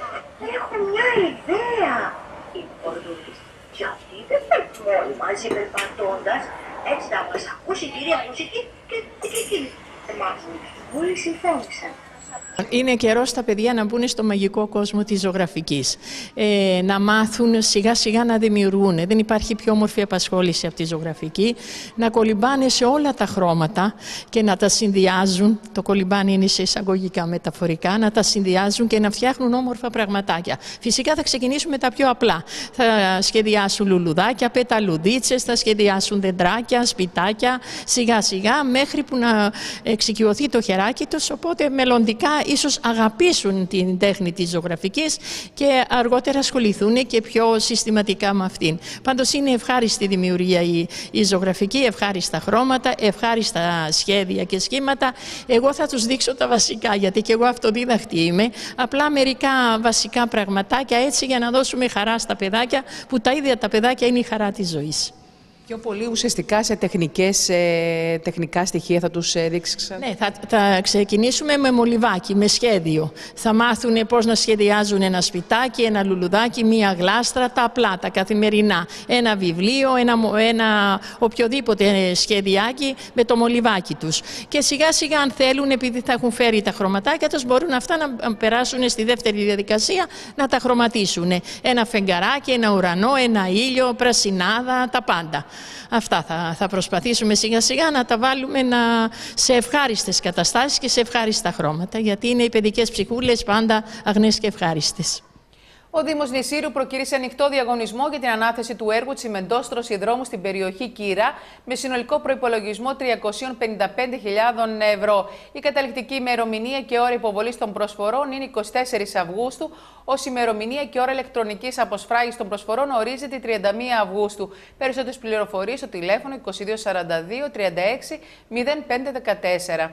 Έχω μια ιδέα, είπε ο Κορδούλης. Γιατί δεν πέφτουμε όλοι μαζί περπατώντας, έτσι θα μας ακούσει η κυρία μουσική και εκείνη. Εμάς όλοι συμφώνησαν. Είναι καιρό τα παιδιά να μπουν στο μαγικό κόσμο της ζωγραφικής. Ε, να μάθουν σιγά σιγά να δημιουργούν. Δεν υπάρχει πιο όμορφη απασχόληση από τη ζωγραφική. Να κολυμπάνε σε όλα τα χρώματα και να τα συνδυάζουν. Το κολυμπάνε είναι σε εισαγωγικά μεταφορικά. Να τα συνδυάζουν και να φτιάχνουν όμορφα πραγματάκια. Φυσικά θα ξεκινήσουμε τα πιο απλά. Θα σχεδιάσουν λουλουδάκια, πεταλουδίτσες, θα σχεδιάσουν δεντράκια, σπιτάκια. Σιγά σιγά μέχρι που να εξοικειωθεί το χεράκι τους. Οπότε μελλοντικά ίσως αγαπήσουν την τέχνη της ζωγραφικής και αργότερα ασχοληθούν και πιο συστηματικά με αυτήν. Πάντως είναι ευχάριστη δημιουργία η, η ζωγραφική, ευχάριστα χρώματα, ευχάριστα σχέδια και σχήματα. Εγώ θα τους δείξω τα βασικά, γιατί και εγώ αυτοδίδαχτη είμαι. Απλά μερικά βασικά πραγματάκια έτσι για να δώσουμε χαρά στα παιδάκια, που τα ίδια τα παιδάκια είναι η χαρά της ζωής. Πιο πολύ ουσιαστικά σε τεχνικές, ε, τεχνικά στοιχεία θα τους ε, δείξεις. Ναι, θα, θα ξεκινήσουμε με μολυβάκι, με σχέδιο. Θα μάθουν πώς να σχεδιάζουν ένα σπιτάκι, ένα λουλουδάκι, μία γλάστρα, τα απλά, τα καθημερινά. Ένα βιβλίο, ένα, ένα οποιοδήποτε σχεδιάκι με το μολυβάκι τους. Και σιγά σιγά αν θέλουν, επειδή θα έχουν φέρει τα χρωματάκια τους, μπορούν αυτά να περάσουν στη δεύτερη διαδικασία, να τα χρωματίσουν. Ένα φεγγαράκι, ένα ουρανό, ένα ήλιο, πρασινάδα, τα πάντα. Αυτά θα, θα προσπαθήσουμε σιγά σιγά να τα βάλουμε να, σε ευχάριστες καταστάσεις και σε ευχάριστα χρώματα, γιατί είναι οι παιδικές ψυχούλες πάντα αγνές και ευχάριστες. Ο Δήμος Νησίρου προκήρυσε ανοιχτό διαγωνισμό για την ανάθεση του έργου τσιμεντός τροχιδρόμου στην περιοχή Κύρα με συνολικό προϋπολογισμό τριακόσιες πενήντα πέντε χιλιάδες ευρώ. Η καταληκτική ημερομηνία και ώρα υποβολής των προσφορών είναι εικοστή τέταρτη Αυγούστου, ως ημερομηνία και ώρα ηλεκτρονικής αποσφράγησης των προσφορών ορίζεται τριάντα μία Αυγούστου. Περισσότερες πληροφορίες στο τηλέφωνο είκοσι δύο σαράντα δύο τριάντα έξι μηδέν πέντε δεκατέσσερα.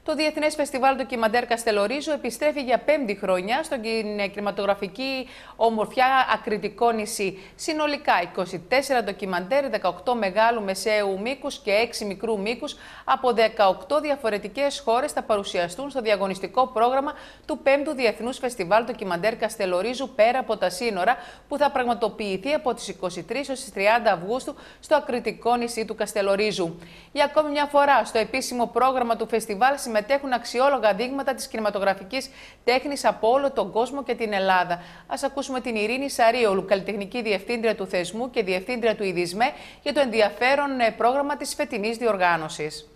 Το Διεθνές Φεστιβάλ Ντοκιμαντέρ Καστελορίζου επιστρέφει για πέμπτη χρονιά στην κινηματογραφική ομορφιά Ακριτικό νησί. Συνολικά είκοσι τέσσερα ντοκιμαντέρ, δεκαοκτώ μεγάλου μεσαίου μήκους και έξι μικρού μήκους από δεκαοκτώ διαφορετικές χώρες θα παρουσιαστούν στο διαγωνιστικό πρόγραμμα του πέμπτου Διεθνούς Φεστιβάλ Ντοκιμαντέρ Καστελορίζου πέρα από τα σύνορα, που θα πραγματοποιηθεί από τις είκοσι τρεις έως τις τριάντα Αυγούστου στο Ακριτικό νησί του Καστελορίζου. Για ακόμη μια φορά στο επίσημο πρόγραμμα του φεστιβάλ συμμετέχουν αξιόλογα δείγματα της κινηματογραφικής τέχνης από όλο τον κόσμο και την Ελλάδα. Ας ακούσουμε την Ειρήνη Σαρίολου, καλλιτεχνική διευθύντρια του θεσμού και διευθύντρια του ΙΔΙΣΜΕ, για το ενδιαφέρον πρόγραμμα της φετινής διοργάνωσης.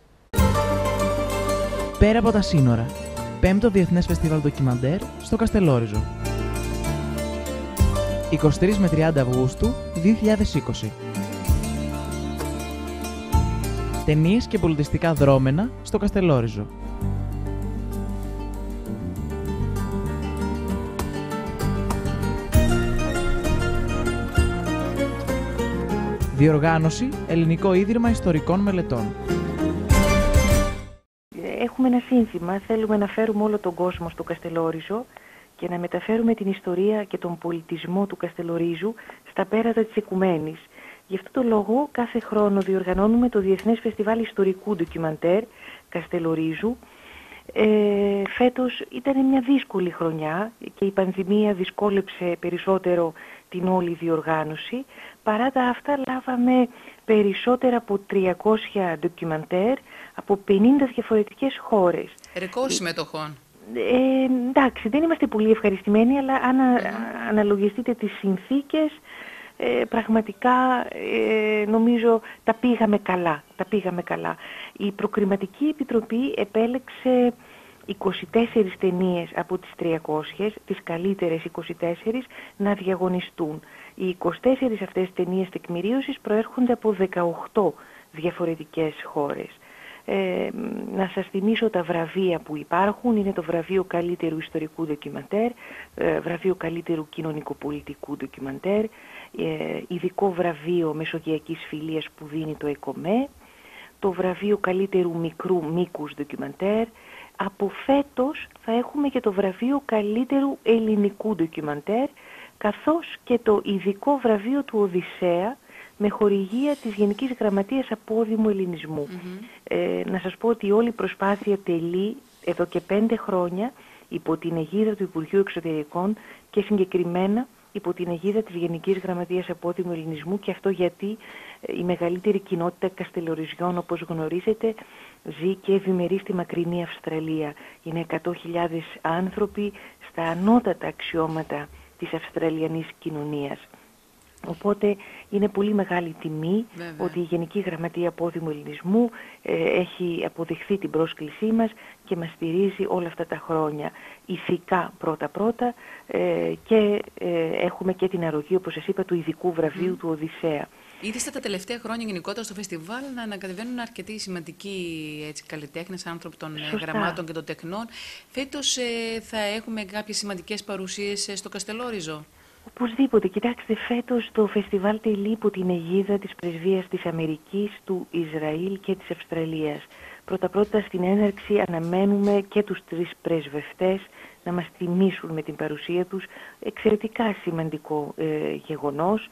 Πέρα από τα σύνορα. Πέμπτο Διεθνές Φεστιβάλ Ντοκιμαντέρ στο Καστελόριζο. είκοσι τρεις με τριάντα Αυγούστου δύο χιλιάδες είκοσι. Ταινίες και πολιτιστικά δρόμενα στο Καστελόριζο. Διοργάνωση Ελληνικό Ίδρυμα Ιστορικών Μελετών. Έχουμε ένα σύνθημα, θέλουμε να φέρουμε όλο τον κόσμο στο Καστελόριζο και να μεταφέρουμε την ιστορία και τον πολιτισμό του Καστελορίζου στα πέρατα της Οικουμένης. Γι' αυτό το λόγο κάθε χρόνο διοργανώνουμε το Διεθνές Φεστιβάλ Ιστορικού Ντοκιμαντέρ Καστελορίζου. Ε, φέτος ήταν μια δύσκολη χρονιά και η πανδημία δυσκόλεψε περισσότερο την όλη διοργάνωση. Παρά τα αυτά λάβαμε περισσότερα από τριακόσια ντοκιμαντέρ από πενήντα διαφορετικές χώρες. Ρεκόρ συμμετοχών. Ε, εντάξει, δεν είμαστε πολύ ευχαριστημένοι, αλλά αν mm. αναλογιστείτε τις συνθήκες, ε, πραγματικά ε, νομίζω τα πήγαμε καλά, τα πήγαμε καλά. Η Προκριματική Επιτροπή επέλεξε είκοσι τέσσερις ταινίες από τις τριακόσιες, τις καλύτερες είκοσι τέσσερις, να διαγωνιστούν. Οι είκοσι τέσσερις αυτές ταινίες τεκμηρίωσης προέρχονται από δεκαοκτώ διαφορετικές χώρες. Ε, να σας θυμίσω τα βραβεία που υπάρχουν. Είναι το βραβείο καλύτερου ιστορικού ντοκιμαντέρ, ε, βραβείο καλύτερου κοινωνικοπολιτικού ντοκιμαντέρ, ε, ειδικό βραβείο μεσογειακής φιλίας που δίνει το ΕΚΟΜΕ, το βραβείο καλύτερου μικρού μήκους ντοκιμαντέρ. Από φέτος θα έχουμε και το βραβείο καλύτερου ελληνικού ντοκιμαντέρ, καθώς και το ειδικό βραβείο του Οδυσσέα, με χορηγία της Γενικής Γραμματείας Απόδημου Ελληνισμού. Mm-hmm. Ε, να σας πω ότι όλη η προσπάθεια τελεί εδώ και πέντε χρόνια υπό την αιγίδα του Υπουργείου Εξωτερικών και συγκεκριμένα υπό την αιγίδα της Γενικής Γραμματείας Απόδημου Ελληνισμού, και αυτό γιατί η μεγαλύτερη κοινότητα Καστελοριζιών, όπως γνωρίζετε, ζει και ευημερεί στη μακρινή Αυστραλία. Είναι εκατό χιλιάδες άνθρωποι στα ανώτατα αξιώματα της Αυστραλιανής κοινωνίας. Οπότε είναι πολύ μεγάλη τιμή Βέβαια. ότι η Γενική Γραμματεία Απόδημου Ελληνισμού ε, έχει αποδεχθεί την πρόσκλησή μας και μας στηρίζει όλα αυτά τα χρόνια ηθικά πρώτα-πρώτα, ε, και ε, έχουμε και την αρρωγή, όπως σας είπα, του ειδικού βραβείου mm. του Οδυσσέα. Είδηστε τα τελευταία χρόνια γενικότερα στο φεστιβάλ να ανακατεβαίνουν αρκετοί σημαντικοί έτσι, καλλιτέχνες, άνθρωποι των Σωστά. γραμμάτων και των τεχνών. Φέτος ε, θα έχουμε κάποιες σημαντικές παρουσίες στο Καστελόριζο. Οπωσδήποτε. Κοιτάξτε, φέτος το φεστιβάλ τελεί υπό την αιγίδα της Πρεσβείας της Αμερικής, του Ισραήλ και της Αυστραλίας. Πρώτα-πρώτα στην έναρξη αναμένουμε και τους τρεις πρεσβευτές να μας τιμήσουν με την παρουσία τους. Εξαιρετικά σημαντικό ε, γεγονός.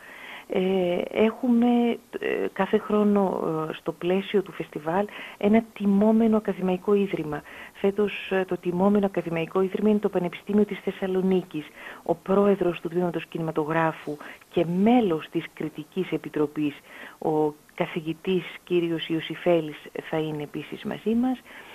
Ε, έχουμε ε, κάθε χρόνο ε, στο πλαίσιο του φεστιβάλ ένα τιμόμενο ακαδημαϊκό ίδρυμα. Φέτος ε, το τιμόμενο ακαδημαϊκό ίδρυμα είναι το Πανεπιστήμιο της Θεσσαλονίκης. Ο πρόεδρος του Τμήματος Κινηματογράφου και μέλος της Κριτικής Επιτροπής, ο καθηγητής κύριος Ιωσήφελης, θα είναι επίσης μαζί μας.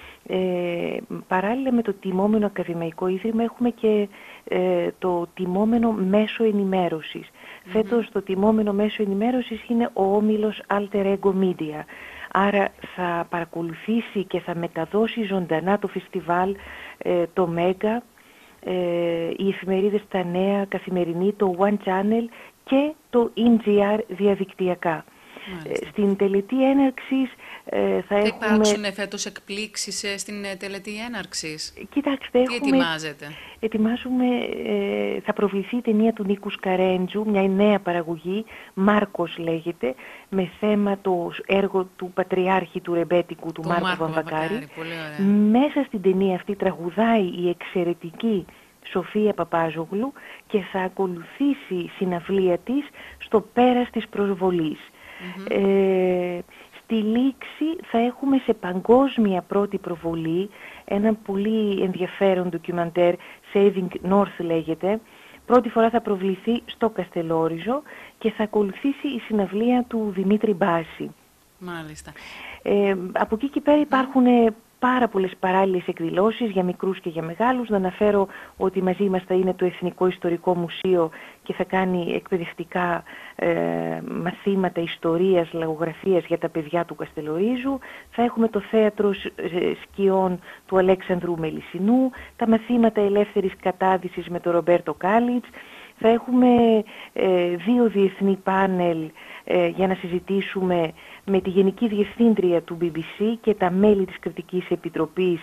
Ε, παράλληλα με το τιμόμενο ακαδημαϊκό ίδρυμα έχουμε και ε, το τιμόμενο μέσο ενημέρωσης. Mm-hmm. Φέτος το τιμόμενο μέσο ενημέρωσης είναι ο όμιλος Alter Ego Media. Άρα θα παρακολουθήσει και θα μεταδώσει ζωντανά το φεστιβάλ ε, το Μέγκα, ε, οι εφημερίδες Τα Νέα, Καθημερινή, το One Channel και το Ιν Τζι Αρ διαδικτυακά. Ε, στην τελετή έναρξης ε, θα, θα έχουμε... υπάρξουν φέτος εκπλήξεις ε, στην ε, τελετή έναρξης. Κοιτάξτε, Τι έχουμε... ετοιμάζετε? Ετοιμάζουμε, ε, θα προβληθεί η ταινία του Νίκου Σκαρέντζου, μια νέα παραγωγή, Μάρκος λέγεται, με θέμα το έργο του Πατριάρχη του Ρεμπέτικου, του Μάρκου Μάρκο Βαμβακάρη. Βαμβακάρη. Μέσα στην ταινία αυτή τραγουδάει η εξαιρετική Σοφία Παπάζογλου και θα ακολουθήσει η συναυλία της στο πέρας της προσβολής. Mm-hmm. Ε, στη λήξη θα έχουμε σε παγκόσμια πρώτη προβολή ένα πολύ ενδιαφέρον ντοκιμαντέρ, Saving North λέγεται. Πρώτη φορά θα προβληθεί στο Καστελόριζο και θα ακολουθήσει η συναυλία του Δημήτρη Μπάση. Μάλιστα. Ε, από εκεί και πέρα υπάρχουν πάρα πολλές παράλληλες εκδηλώσεις για μικρούς και για μεγάλους. Να αναφέρω ότι μαζί μας θα είναι το Εθνικό Ιστορικό Μουσείο και θα κάνει εκπαιδευτικά ε, μαθήματα ιστορίας, λαογραφίας για τα παιδιά του Καστελορίζου. Θα έχουμε το θέατρο σκιών του Αλέξανδρου Μελισσινού, τα μαθήματα ελεύθερης κατάδυσης με τον Ρομπέρτο Κάλιτς. Θα έχουμε ε, δύο διεθνή πάνελ ε, για να συζητήσουμε με τη Γενική Διευθύντρια του μπι μπι σι και τα μέλη της Κριτικής Επιτροπής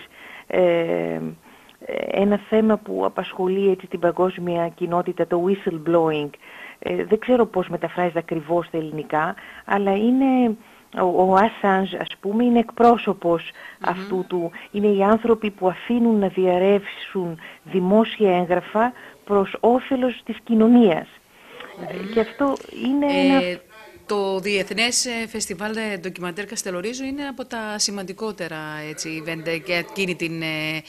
ε, ένα θέμα που απασχολεί έτσι την παγκόσμια κοινότητα, το whistleblowing. Ε, δεν ξέρω πώς μεταφράζεται ακριβώς στα ελληνικά, αλλά είναι... Ο Ασάνζ, ας πούμε, είναι εκπρόσωπος mm-hmm. αυτού του. Είναι οι άνθρωποι που αφήνουν να διαρρεύσουν δημόσια έγγραφα προς όφελος της κοινωνίας. Mm-hmm. Και αυτό είναι ε, ένα... Το Διεθνές Φεστιβάλ Ντοκιμαντέρ Καστελορίζου είναι από τα σημαντικότερα έτσι, event και εκείνη την...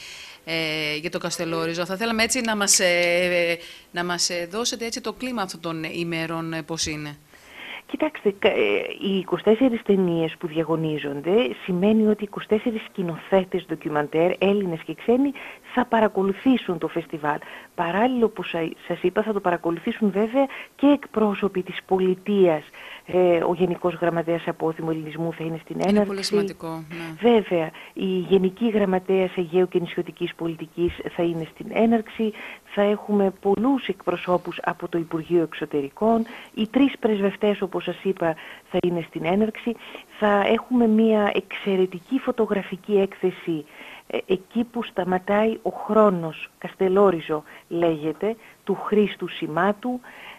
Ε, για το Καστελόριζο. Θα θέλαμε έτσι να μας, ε, να μας δώσετε έτσι το κλίμα αυτών των ημερών ε, πώς είναι. Κοιτάξτε, οι είκοσι τέσσερις ταινίες που διαγωνίζονται σημαίνει ότι είκοσι τέσσερις σκηνοθέτες ντοκιμαντέρ, Έλληνες και ξένοι, θα παρακολουθήσουν το φεστιβάλ. Παράλληλο που σας είπα θα το παρακολουθήσουν βέβαια και εκπρόσωποι της πολιτείας. Ε, ο Γενικός Γραμματέας Απόθυμου Ελληνισμού θα είναι στην έναρξη. Είναι πολύ σημαντικό. Ναι. Βέβαια, η Γενική Γραμματέας Αιγαίου και Νησιωτικής Πολιτικής θα είναι στην έναρξη. Θα έχουμε πολλούς εκπροσώπους από το Υπουργείο Εξωτερικών. Οι τρεις πρεσβευτές, όπως σας είπα, θα είναι στην έναρξη. Θα έχουμε μια εξαιρετική φωτογραφική έκθεση ε, εκεί που σταματάει ο χρόνος, Καστελόριζο λέγεται, του Χρήστου Σημάτου.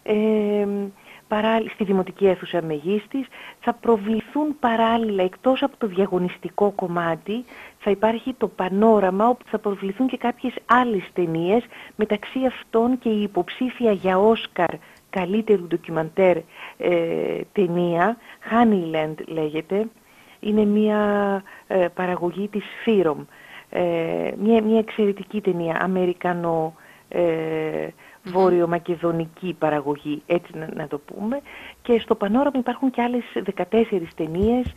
Ε, στη Δημοτική Αίθουσα Μεγίστης. Θα προβληθούν παράλληλα, εκτός από το διαγωνιστικό κομμάτι, θα υπάρχει το πανόραμα όπου θα προβληθούν και κάποιες άλλες ταινίες, μεταξύ αυτών και η υποψήφια για Όσκαρ καλύτερου ντοκιμαντέρ ε, ταινία, Honeyland λέγεται. Είναι μια ε, παραγωγή της Φίρομ. Ε, μια, μια εξαιρετική ταινία, αμερικανο... Ε, βόρειο-μακεδονική παραγωγή, έτσι να, να το πούμε. Και στο πανόραμα υπάρχουν και άλλες δεκατέσσερις ταινίες,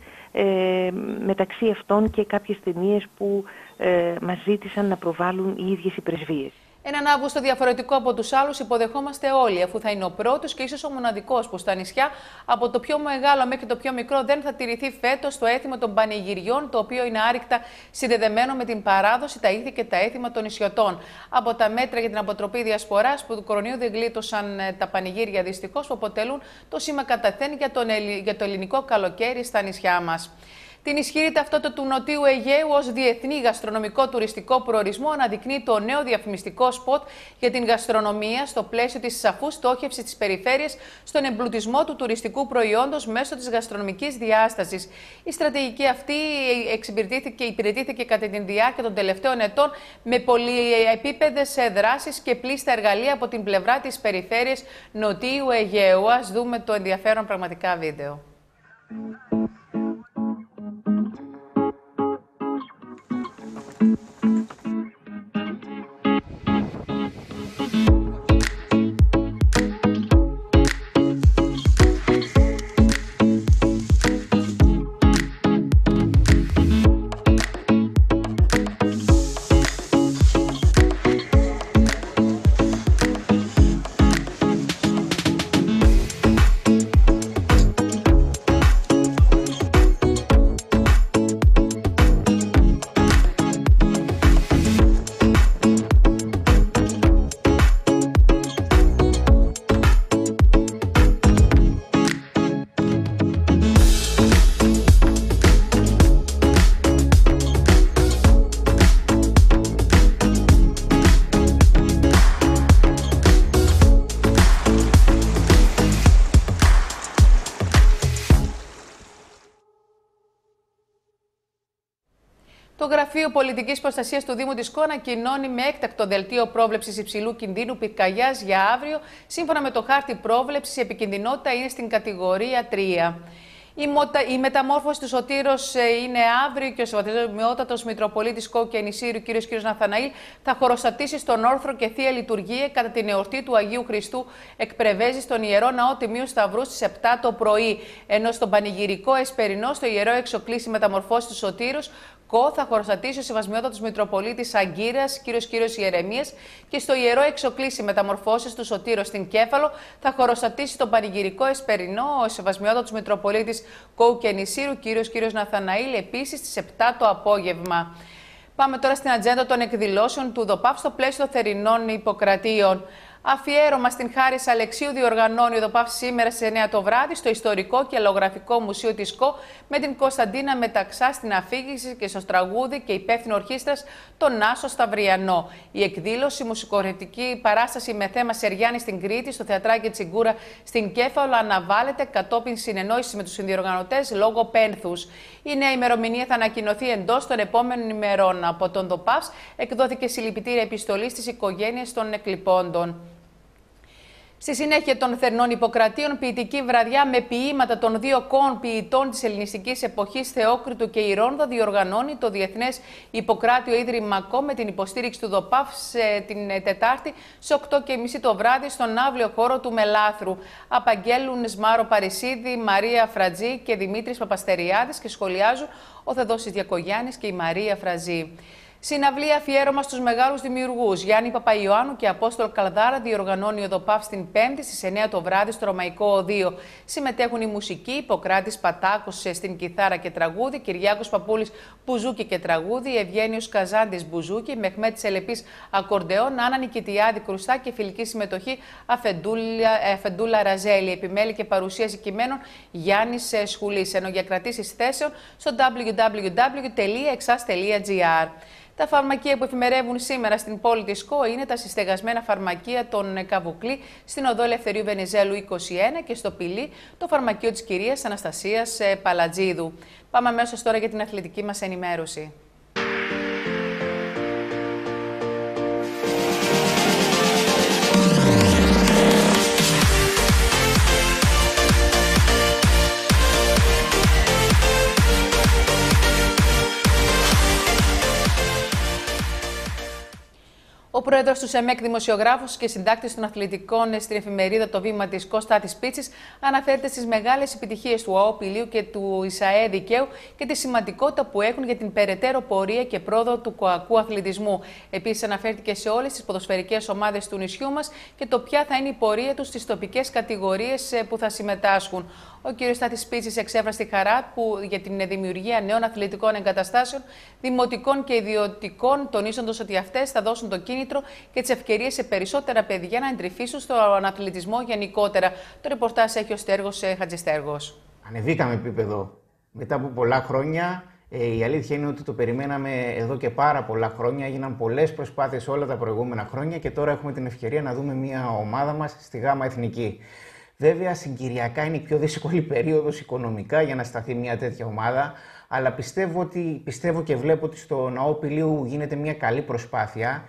ε, μεταξύ αυτών και κάποιες ταινίες που ε, μας ζήτησαν να προβάλλουν οι ίδιες οι πρεσβείες. Έναν Αύγουστο διαφορετικό από τους άλλους υποδεχόμαστε όλοι, αφού θα είναι ο πρώτος και ίσως ο μοναδικός που στα νησιά, από το πιο μεγάλο μέχρι το πιο μικρό, δεν θα τηρηθεί φέτος το έθιμο των πανηγυριών, το οποίο είναι άρρηκτα συνδεδεμένο με την παράδοση, τα ήθη και τα έθιμα των νησιωτών. Από τα μέτρα για την αποτροπή διασποράς που του κορονοϊού δεν γλίτωσαν τα πανηγύρια δυστυχώς, που αποτελούν το σήμα καταθέν για, τον, για το ελληνικό καλοκαίρι στα νησιά μας. Την ισχυρή ταυτότητα του Νοτίου Αιγαίου ως διεθνή γαστρονομικό τουριστικό προορισμό αναδεικνύει το νέο διαφημιστικό σποτ για την γαστρονομία στο πλαίσιο της σαφούς στόχευσης της περιφέρειας στον εμπλουτισμό του τουριστικού προϊόντος μέσω της γαστρονομικής διάστασης. Η στρατηγική αυτή εξυπηρετήθηκε, υπηρετήθηκε κατά τη διάρκεια των τελευταίων ετών με πολυεπίπεδες δράσεις και πλήστα εργαλεία από την πλευρά της περιφέρειας Νοτίου Αιγαίου. Ας δούμε το ενδιαφέρον πραγματικά βίντεο. Το Γραφείο Πολιτικής Προστασίας του Δήμου της Κο ανακοινώνει με έκτακτο δελτίο πρόβλεψης υψηλού κινδύνου πυρκαγιάς για αύριο. Σύμφωνα με το χάρτη πρόβλεψης, η επικινδυνότητα είναι στην κατηγορία τρία. Η, μοτα... η μεταμόρφωση του Σωτήρος είναι αύριο και ο Σεβασμιότατος Μητροπολίτης Κο και Ενισύρου, κύριος κύριος Ναθαναήλ, θα χωροστατήσει στον όρθρο και θεία λειτουργία κατά την εορτή του Αγίου Χριστού Εκπρεβέζη στον Ιερό Ναό Τιμίου Σταυρού στις επτά το πρωί. Ενώ στον πανηγυρικό Εσπερινό, στο Ιερό Εξοκλήσι Μεταμορφώση του Σωτήρος Κο, θα χωροστατήσει ο Σεβασμιότατος Μητροπολίτης Αγκύρας, κύριος κύριος Ιερεμίας, και στο Ιερό Εξοκλήσι Μεταμορφώσεις του Σωτήρος στην Κέφαλο θα χωροστατήσει τον πανηγυρικό Εσπερινό ο Σεβασμιότατος Μητροπολίτης Κο και Νησίρου, κύριος κύριος Ναθαναήλ, επίσης στις επτά το απόγευμα. Πάμε τώρα στην ατζέντα των εκδηλώσεων του ΔΟΠΑΒ στο πλαίσιο των θερινών υποκρατείων. Αφιέρωμα στην Χάρις Αλεξίου διοργανώνει ο ΔΟΠΑΒ σήμερα στις εννιά το βράδυ στο Ιστορικό και Λογραφικό Μουσείο της Κο με την Κωνσταντίνα Μεταξά στην αφήγηση και στο τραγούδι και υπεύθυνο ορχήστρας τον Άσο Σταυριανό. Η εκδήλωση, μουσικορευτική παράσταση με θέμα Σεριάννη στην Κρήτη, στο Θεατράκι Τσιγκούρα στην Κέφαλο, αναβάλλεται κατόπιν συνεννόησης με τους συνδιοργανωτές λόγω πένθους. Η νέα ημερομηνία θα ανακοινωθεί εντός των επόμενων ημερών. Από τον ΔΟΠΑΒ εκδόθηκε συλληπιτήρια επιστολή στις οικογένειες των εκλειπώντων. Στη συνέχεια των θερινών υποκρατείων, ποιητική βραδιά με ποίηματα των δύο κόων ποιητών της ελληνιστικής εποχής, Θεόκριτου και Ηρώνδα, διοργανώνει το Διεθνές Ιπποκράτειο Ίδρυμα Κο με την υποστήριξη του ΔΟΠΑΒ σε την Τετάρτη σε οκτώ και μισή το βράδυ στον αύριο χώρο του Μελάθρου. Απαγγέλουν Σμάρο Παρισίδη, Μαρία Φρατζή και Δημήτρης Παπαστεριάδης και σχολιάζουν ο Θεδόσης Διακογιάννης και η Μαρία Φραζή. Συναυλία αφιέρωμα στους μεγάλους δημιουργούς Γιάννη Παπαϊωάννου και Απόστολ Καλδάρα διοργανώνει ο ΔΟΠΑΒ στην Πέμπτη στις εννιά το βράδυ στο Ρωμαϊκό Οδείο. Συμμετέχουν οι μουσικοί Ιπποκράτης Πατάκος στην κιθάρα και τραγούδι, Κυριάκος Παπούλης μπουζούκι και τραγούδι, Ευγένιος Καζάντης μπουζούκι, Μεχμέτης Ελεπής ακορντεόν, Άννα Νικητιάδη κρουστά και φιλική συμμετοχή Αφεντούλα, Αφεντούλα Ραζέλη. Επιμέλεια και παρουσίαση κειμένων Γιάννης Σχουλής. Ενώ για κρατήσεις θέσεων στο double-u double-u double-u τελεία εξάς τελεία τζι άρ. Τα φαρμακεία που εφημερεύουν σήμερα στην πόλη της Κο είναι τα συστεγασμένα φαρμακεία των Καβουκλή στην οδό Ελευθερίου Βενιζέλου είκοσι ένα και στο Πηλί το φαρμακείο της κυρίας Αναστασίας Παλατζίδου. Πάμε αμέσως τώρα για την αθλητική μας ενημέρωση. Ο πρόεδρος του ΣΕΜΕΚ, δημοσιογράφος και συντάκτης των αθλητικών στην εφημερίδα Το Βήμα της Κο, Στάθης Πίτσης, αναφέρεται στις μεγάλες επιτυχίες του ΑΟ Πηλίου και του ΙΣΑΕ Δικαίου και τη σημαντικότητα που έχουν για την περαιτέρω πορεία και πρόοδο του κοακού αθλητισμού. Επίσης, αναφέρθηκε σε όλες τις ποδοσφαιρικές ομάδες του νησιού μας και το ποια θα είναι η πορεία τους στις τοπικές κατηγορίες που θα συμμετάσχουν. Ο κ. Στάθης Πίτσης εξέφρασε τη χαρά που για την δημιουργία νέων αθλητικών εγκαταστάσεων, δημοτικών και ιδιωτικών, τονίζοντας ότι αυτές θα δώσουν το κίνητρο και τις ευκαιρίες σε περισσότερα παιδιά να εντρυφήσουν στον αθλητισμό γενικότερα. Το ρεπορτάζ έχει ο Στέργος Χατζηστέργος. Ανεβήκαμε επίπεδο μετά από πολλά χρόνια. Ε, η αλήθεια είναι ότι το περιμέναμε εδώ και πάρα πολλά χρόνια. Έγιναν πολλές προσπάθειες όλα τα προηγούμενα χρόνια και τώρα έχουμε την ευκαιρία να δούμε μια ομάδα μας στη ΓΑΜΑ Εθνική. Βέβαια, συγκυριακά είναι η πιο δύσκολη περίοδος οικονομικά για να σταθεί μια τέτοια ομάδα, αλλά πιστεύω, ότι, πιστεύω και βλέπω ότι στο ΝΑΟ Πηλίου γίνεται μια καλή προσπάθεια,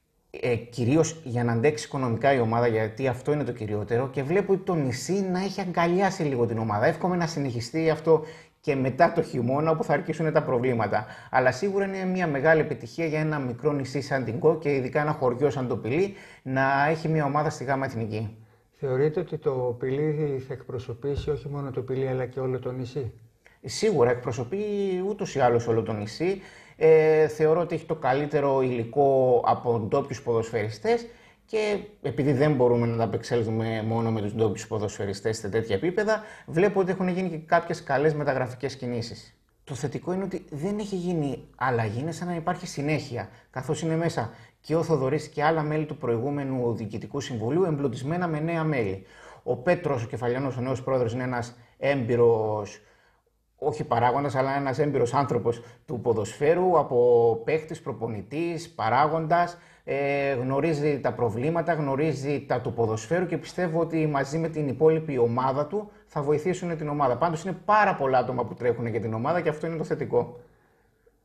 ε, κυρίως για να αντέξει οικονομικά η ομάδα, γιατί αυτό είναι το κυριότερο, και βλέπω το νησί να έχει αγκαλιάσει λίγο την ομάδα. Εύχομαι να συνεχιστεί αυτό και μετά το χειμώνα, όπου θα αρχίσουν τα προβλήματα. Αλλά σίγουρα είναι μια μεγάλη επιτυχία για ένα μικρό νησί σαν την Κο και ειδικά ένα χωριό σαν το Πηλί να έχει μια ομάδα στη ΓΑΜΑ Εθνική. Θεωρείτε ότι το Πηλί θα εκπροσωπήσει όχι μόνο το Πηλί αλλά και όλο το νησί? Σίγουρα εκπροσωπεί ούτως ή άλλως όλο το νησί. Ε, θεωρώ ότι έχει το καλύτερο υλικό από ντόπιους ποδοσφαιριστές και επειδή δεν μπορούμε να τα απεξέλθουμε μόνο με τους ντόπιους ποδοσφαιριστές σε τέτοια επίπεδα, βλέπω ότι έχουν γίνει και κάποιες καλές μεταγραφικές κινήσεις. Το θετικό είναι ότι δεν έχει γίνει αλλαγή, είναι σαν να υπάρχει συνέχεια, καθώς είναι μέσα και ο Θοδωρής και άλλα μέλη του προηγούμενου Διοικητικού Συμβουλίου εμπλουτισμένα με νέα μέλη. Ο Πέτρος, ο Κεφαλιανός, ο νέος πρόεδρος, είναι ένας έμπειρος, όχι παράγοντας, αλλά ένας έμπειρος άνθρωπος του ποδοσφαίρου, από παίχτης, προπονητής, παράγοντας, ε, γνωρίζει τα προβλήματα, γνωρίζει τα του ποδοσφαίρου και πιστεύω ότι μαζί με την υπόλοιπη ομάδα του θα βοηθήσουν την ομάδα. Πάντως είναι πάρα πολλά άτομα που τρέχουν για την ομάδα και αυτό είναι το θετικό.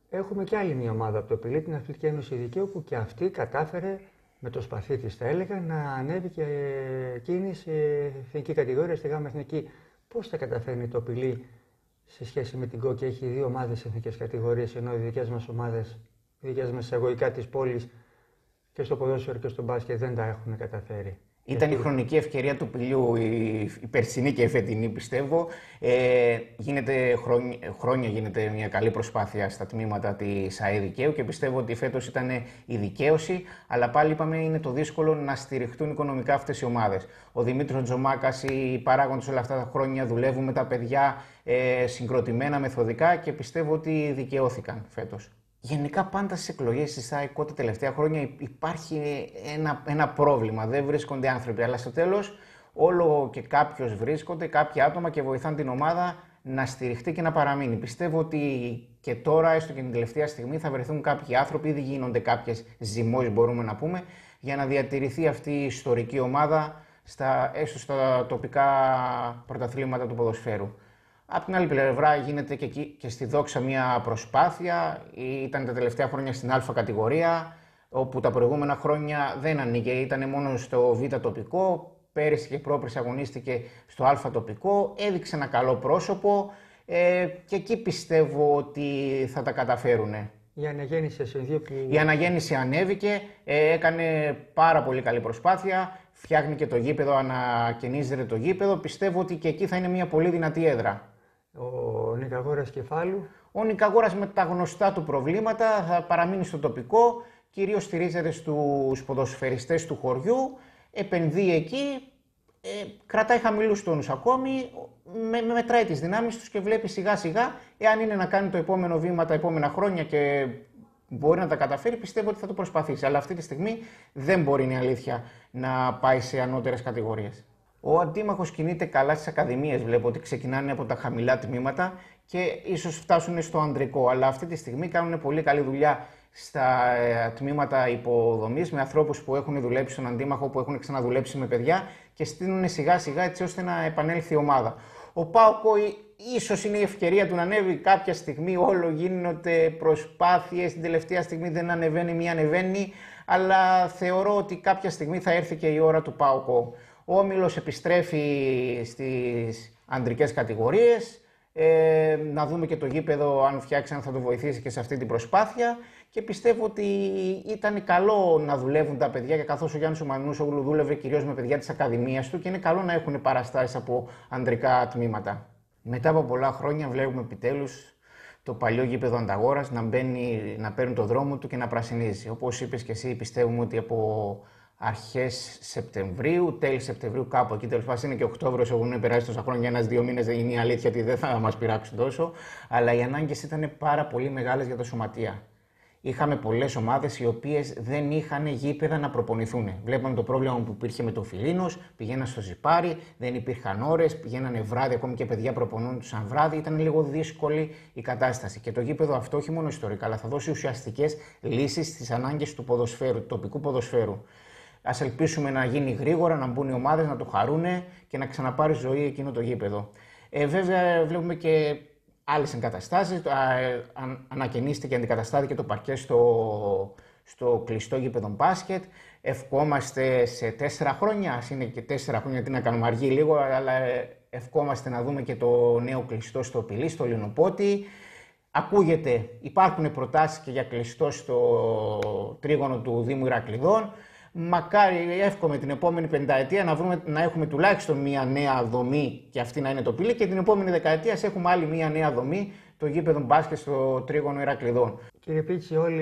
Έχουμε και άλλη μια ομάδα από το Πηλί, την Αθλητική Ένωση Δικαίου, που και αυτή κατάφερε με το σπαθί της, θα έλεγα, να ανέβει και εκείνη σε εθνική κατηγορία, στη γάμα εθνική. Πώς θα καταφέρνει το Πηλί σε σχέση με την ΚΟ και έχει δύο ομάδες εθνικές κατηγορίες, ενώ οι δικές μας ομάδες, οι δικές μας εισαγωγικά της πόλης και στο ποδόσφαιρο και στο μπάσκετ δεν τα έχουν καταφέρει. Ήταν η χρονική ευκαιρία του Πηλιού, η περσινή και η φετινή, πιστεύω. Ε, γίνεται χρόνια, χρόνια γίνεται μια καλή προσπάθεια στα τμήματα της ΑΕ Δικαίου και πιστεύω ότι φέτος ήταν η δικαίωση, αλλά πάλι είπαμε είναι το δύσκολο να στηριχτούν οικονομικά αυτές οι ομάδες. Ο Δημήτρης Τζομάκας, οι παράγοντες όλα αυτά τα χρόνια δουλεύουν με τα παιδιά ε, συγκροτημένα, μεθοδικά και πιστεύω ότι δικαιώθηκαν φέτος. Γενικά πάντα στις εκλογές της ΑΕΚΟ τα τελευταία χρόνια υπάρχει ένα, ένα πρόβλημα, δεν βρίσκονται άνθρωποι, αλλά στο τέλος όλο και κάποιος βρίσκονται, κάποια άτομα και βοηθάνε την ομάδα να στηριχτεί και να παραμείνει. Πιστεύω ότι και τώρα, έστω και την τελευταία στιγμή, θα βρεθούν κάποιοι άνθρωποι, ήδη γίνονται κάποιες ζυμώσεις μπορούμε να πούμε, για να διατηρηθεί αυτή η ιστορική ομάδα στα, έστω στα τοπικά πρωταθλήματα του ποδοσφαίρου. Απ' την άλλη πλευρά γίνεται και, εκεί, και στη Δόξα μια προσπάθεια, ήταν τα τελευταία χρόνια στην Α κατηγορία, όπου τα προηγούμενα χρόνια δεν ανήκε, ήταν μόνο στο Β τοπικό, πέρυσι και πρόπερσι αγωνίστηκε στο Α τοπικό, έδειξε ένα καλό πρόσωπο ε, και εκεί πιστεύω ότι θα τα καταφέρουν. Η αναγέννηση που... Η αναγέννηση ανέβηκε, ε, έκανε πάρα πολύ καλή προσπάθεια, φτιάχνει και το γήπεδο, ανακαινίζεται το γήπεδο, πιστεύω ότι και εκεί θα είναι μια πολύ δυνατή έδρα. Ο Νικαγόρας Κεφάλου. Ο Νικαγόρας με τα γνωστά του προβλήματα θα παραμείνει στο τοπικό, κυρίως στηρίζεται στους ποδοσφαιριστές του χωριού, επενδύει εκεί, ε, κρατάει χαμηλούς τόνους ακόμη, με, με μετράει τις δυνάμεις τους και βλέπει σιγά σιγά, εάν είναι να κάνει το επόμενο βήμα τα επόμενα χρόνια και μπορεί να τα καταφέρει, πιστεύω ότι θα το προσπαθήσει. Αλλά αυτή τη στιγμή δεν μπορεί, είναι αλήθεια, να πάει σε ανώτερες κατηγορίες. Ο αντίμαχος κινείται καλά στις ακαδημίες, βλέπω ότι ξεκινάνε από τα χαμηλά τμήματα και ίσως φτάσουν στο ανδρικό, αλλά αυτή τη στιγμή κάνουν πολύ καλή δουλειά στα ε, τμήματα υποδομής με ανθρώπους που έχουν δουλέψει στον αντίμαχο, που έχουν ξαναδουλέψει με παιδιά και στείλουν σιγά σιγά έτσι ώστε να επανέλθει η ομάδα. Ο ΠΑΟΚ ίσως είναι η ευκαιρία του να ανέβει κάποια στιγμή, όλο γίνονται προσπάθειες, την τελευταία στιγμή δεν ανεβαίνει, μία ανεβαίνει, αλλά θεωρώ ότι κάποια στιγμή θα έρθει και η ώρα του ΠΑΟΚ. Ο Όμιλος επιστρέφει στις ανδρικές κατηγορίες, ε, να δούμε και το γήπεδο αν φτιάξει, αν θα το βοηθήσει και σε αυτή την προσπάθεια και πιστεύω ότι ήταν καλό να δουλεύουν τα παιδιά και καθώς ο Γιάννης ο Μανούσογλου δούλευε κυρίως με παιδιά της Ακαδημίας του και είναι καλό να έχουν παραστάσεις από ανδρικά τμήματα. Μετά από πολλά χρόνια βλέπουμε επιτέλους το παλιό γήπεδο Ανταγόρας να, μπαίνει, να παίρνει το δρόμο του και να πρασινίζει. Όπως είπες και εσύ, πιστεύουμε ότι από αρχές Σεπτεμβρίου, τέλη Σεπτεμβρίου, κάπου εκεί, τέλος πάντων είναι και Οκτώβριος, έχουν περάσει τόσα χρόνια, ένας δύο μήνες, δεν είναι η αλήθεια ότι δεν θα μας πειράξουν τόσο, αλλά οι ανάγκες ήταν πάρα πολύ μεγάλες για τα σωματεία. Είχαμε πολλές ομάδες οι οποίες δεν είχαν γήπεδα να προπονηθούν. Βλέπαμε το πρόβλημα που υπήρχε με το Φιλίνος, πηγαίναν στο Ζιπάρι, δεν υπήρχαν ώρες, πηγαίνανε βράδυ, ακόμη και παιδιά προπονούντουσαν βράδυ. Ήταν λίγο δύσκολη η κατάσταση. Και το γήπεδο αυτό, όχι μόνο ιστορικά, αλλά θα δώσει ουσιαστικές λύσεις στις ανάγκες του ποδοσφαίρου, του τοπικού ποδοσφαίρου. Ας ελπίσουμε να γίνει γρήγορα, να μπουν οι ομάδες, να το χαρούνε και να ξαναπάρει ζωή εκείνο το γήπεδο. Ε, βέβαια, βλέπουμε και άλλες εγκαταστάσεις. Ανακαινίστηκε και αντικαταστάθηκε το παρκέ στο, στο κλειστό γήπεδο μπάσκετ. Ευχόμαστε σε τέσσερα χρόνια, ας είναι και τέσσερα χρόνια, τι να κάνουμε, αργεί λίγο, αλλά ευχόμαστε να δούμε και το νέο κλειστό στο Πηλί, στο Λινοπότη. Ακούγεται, υπάρχουν προτάσεις και για κλειστό στο τρίγωνο του Δήμου Ηρακλειδών. Μακάρι, εύχομαι την επόμενη πενταετία να, βρούμε, να έχουμε τουλάχιστον μία νέα δομή και αυτή να είναι το Πηλί και την επόμενη δεκαετία έχουμε άλλη μία νέα δομή, το γήπεδο μπάσκετ στο τρίγωνο Ηρακλειδών. Κύριε Πίτση, όλη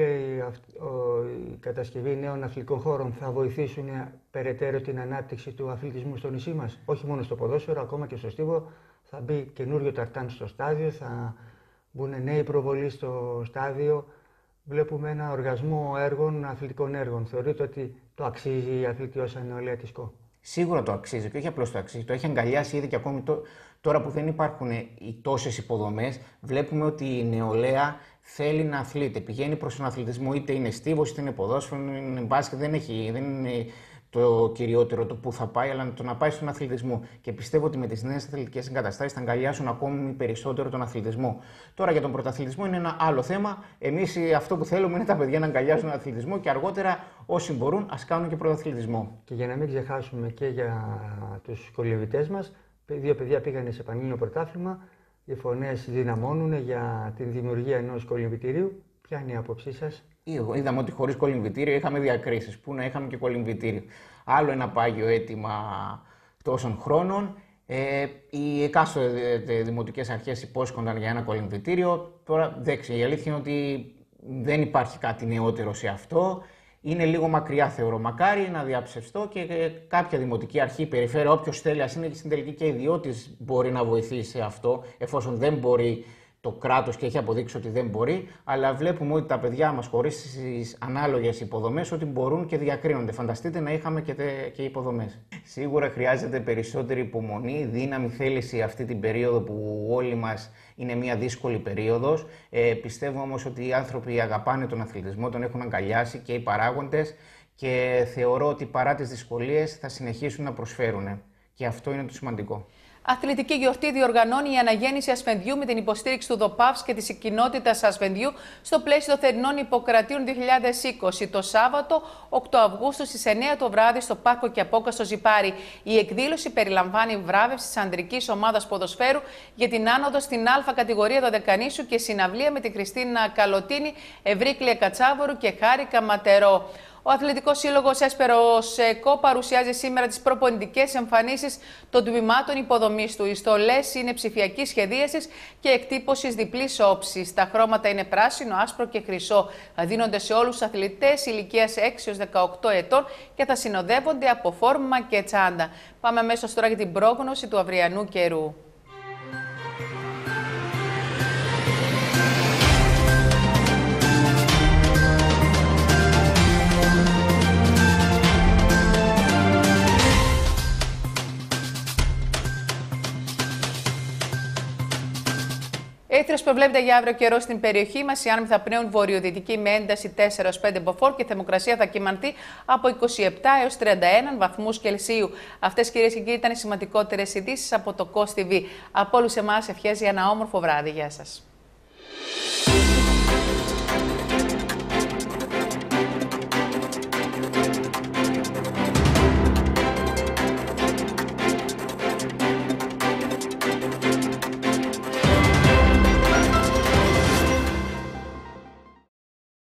η κατασκευή νέων αθλητικών χώρων θα βοηθήσουν περαιτέρω την ανάπτυξη του αθλητισμού στο νησί μας. Όχι μόνο στο ποδόσφαιρο, ακόμα και στο στίβο. Θα μπει καινούριο ταρτάν στο στάδιο, θα μπουν νέοι προβολείς στο στάδιο. Βλέπουμε ένα οργασμό έργων, αθλητικών έργων. Θεωρείτε ότι το αξίζει η αθλητική ως νεολαία της ΚΟ? Σίγουρα το αξίζει και όχι απλώς το αξίζει. Το έχει αγκαλιάσει ήδη και ακόμη το, τώρα που δεν υπάρχουν οι τόσες υποδομές, βλέπουμε ότι η νεολαία θέλει να αθλείται. Πηγαίνει προς τον αθλητισμό, είτε είναι στίβος, είτε είναι ποδόσφαιρο, είτε είναι μπάσκετ. Δεν έχει, δεν είναι, το κυριότερο το που θα πάει, αλλά το να πάει στον αθλητισμό. Και πιστεύω ότι με τις νέες αθλητικές εγκαταστάσεις θα αγκαλιάσουν ακόμη περισσότερο τον αθλητισμό. Τώρα για τον πρωταθλητισμό είναι ένα άλλο θέμα. Εμείς αυτό που θέλουμε είναι τα παιδιά να αγκαλιάζουν τον αθλητισμό και αργότερα όσοι μπορούν ας κάνουν και πρωταθλητισμό. Και για να μην ξεχάσουμε και για τους κολυμβητές μας, δύο παιδιά πήγανε σε πανελλήνιο πρωτάθλημα. Οι φωνές δυναμώνουν για την δημιουργία ενός κολυμβητηρίου. Ποια είναι η άποψή σας? Είδαμε ότι χωρίς κολυμβητήριο είχαμε διακρίσεις. Πού να είχαμε και κολυμβητήριο. Άλλο ένα πάγιο αίτημα τόσων χρόνων. Ε, οι εκάστοτε δημοτικές αρχές υπόσχονταν για ένα κολυμβητήριο. Τώρα δεν ξέρω. Η αλήθεια είναι ότι δεν υπάρχει κάτι νεότερο σε αυτό. Είναι λίγο μακριά, θεωρώ. Μακάρι να διαψευστώ και κάποια δημοτική αρχή, περιφέρεια, όποιος θέλει, ας είναι και στην τελική και ιδιώτης, μπορεί να βοηθήσει σε αυτό, εφόσον δεν μπορεί το κράτος και έχει αποδείξει ότι δεν μπορεί, αλλά βλέπουμε ότι τα παιδιά μας χωρίς τις ανάλογες υποδομές ότι μπορούν και διακρίνονται. Φανταστείτε να είχαμε και, τε, και υποδομές. Σίγουρα χρειάζεται περισσότερη υπομονή, δύναμη, θέληση αυτή την περίοδο που όλοι μας είναι μια δύσκολη περίοδος. Ε, πιστεύω όμως ότι οι άνθρωποι αγαπάνε τον αθλητισμό, τον έχουν αγκαλιάσει και οι παράγοντες και θεωρώ ότι παρά τις δυσκολίες θα συνεχίσουν να προσφέρουν. Και αυτό είναι το σημαντικό. Αθλητική γιορτή διοργανώνει η Αναγέννηση Ασπενδιού με την υποστήριξη του ΔΟΠΑΒΣ και της κοινότητας Ασπενδιού στο πλαίσιο των θερινών υποκρατείων δύο χιλιάδες είκοσι το Σάββατο οκτώ Αυγούστου στις εννιά το βράδυ στο Πάρκο Κιαπόκα στο Ζιπάρι. Η εκδήλωση περιλαμβάνει βράβευση της ανδρικής ομάδας ποδοσφαίρου για την άνοδο στην Α κατηγορία Δωδεκανήσου και συναυλία με την Χριστίνα Καλοτίνη, Ευρύκλεια Κατσάβορου και Χάρικα Ματερό. Ο Αθλητικός Σύλλογος Έσπερος ΕΚΟ παρουσιάζει σήμερα τις προπονητικές εμφανίσεις των τμήματων υποδομής του. Οι στολές είναι ψηφιακής σχεδίασης και εκτύπωσης διπλής όψης. Τα χρώματα είναι πράσινο, άσπρο και χρυσό. Θα δίνονται σε όλους τους αθλητές ηλικίας έξι έως δεκαοκτώ ετών και θα συνοδεύονται από φόρμα και τσάντα. Πάμε αμέσως τώρα για την πρόγνωση του αυριανού καιρού. Έθρος προβλέπεται για αύριο καιρό στην περιοχή μας. Οι άνεμοι θα πνέουν βορειοδυτική με ένταση τέσσερα έως πέντε μποφόρ και η θερμοκρασία θα κυμανθεί από είκοσι επτά έως τριάντα ένα βαθμούς Κελσίου. Αυτές, κυρίες και κύριοι, ήταν οι σημαντικότερες ειδήσεις από το Κος τι βι. Από όλους εμάς ευχές για ένα όμορφο βράδυ. Γεια σας.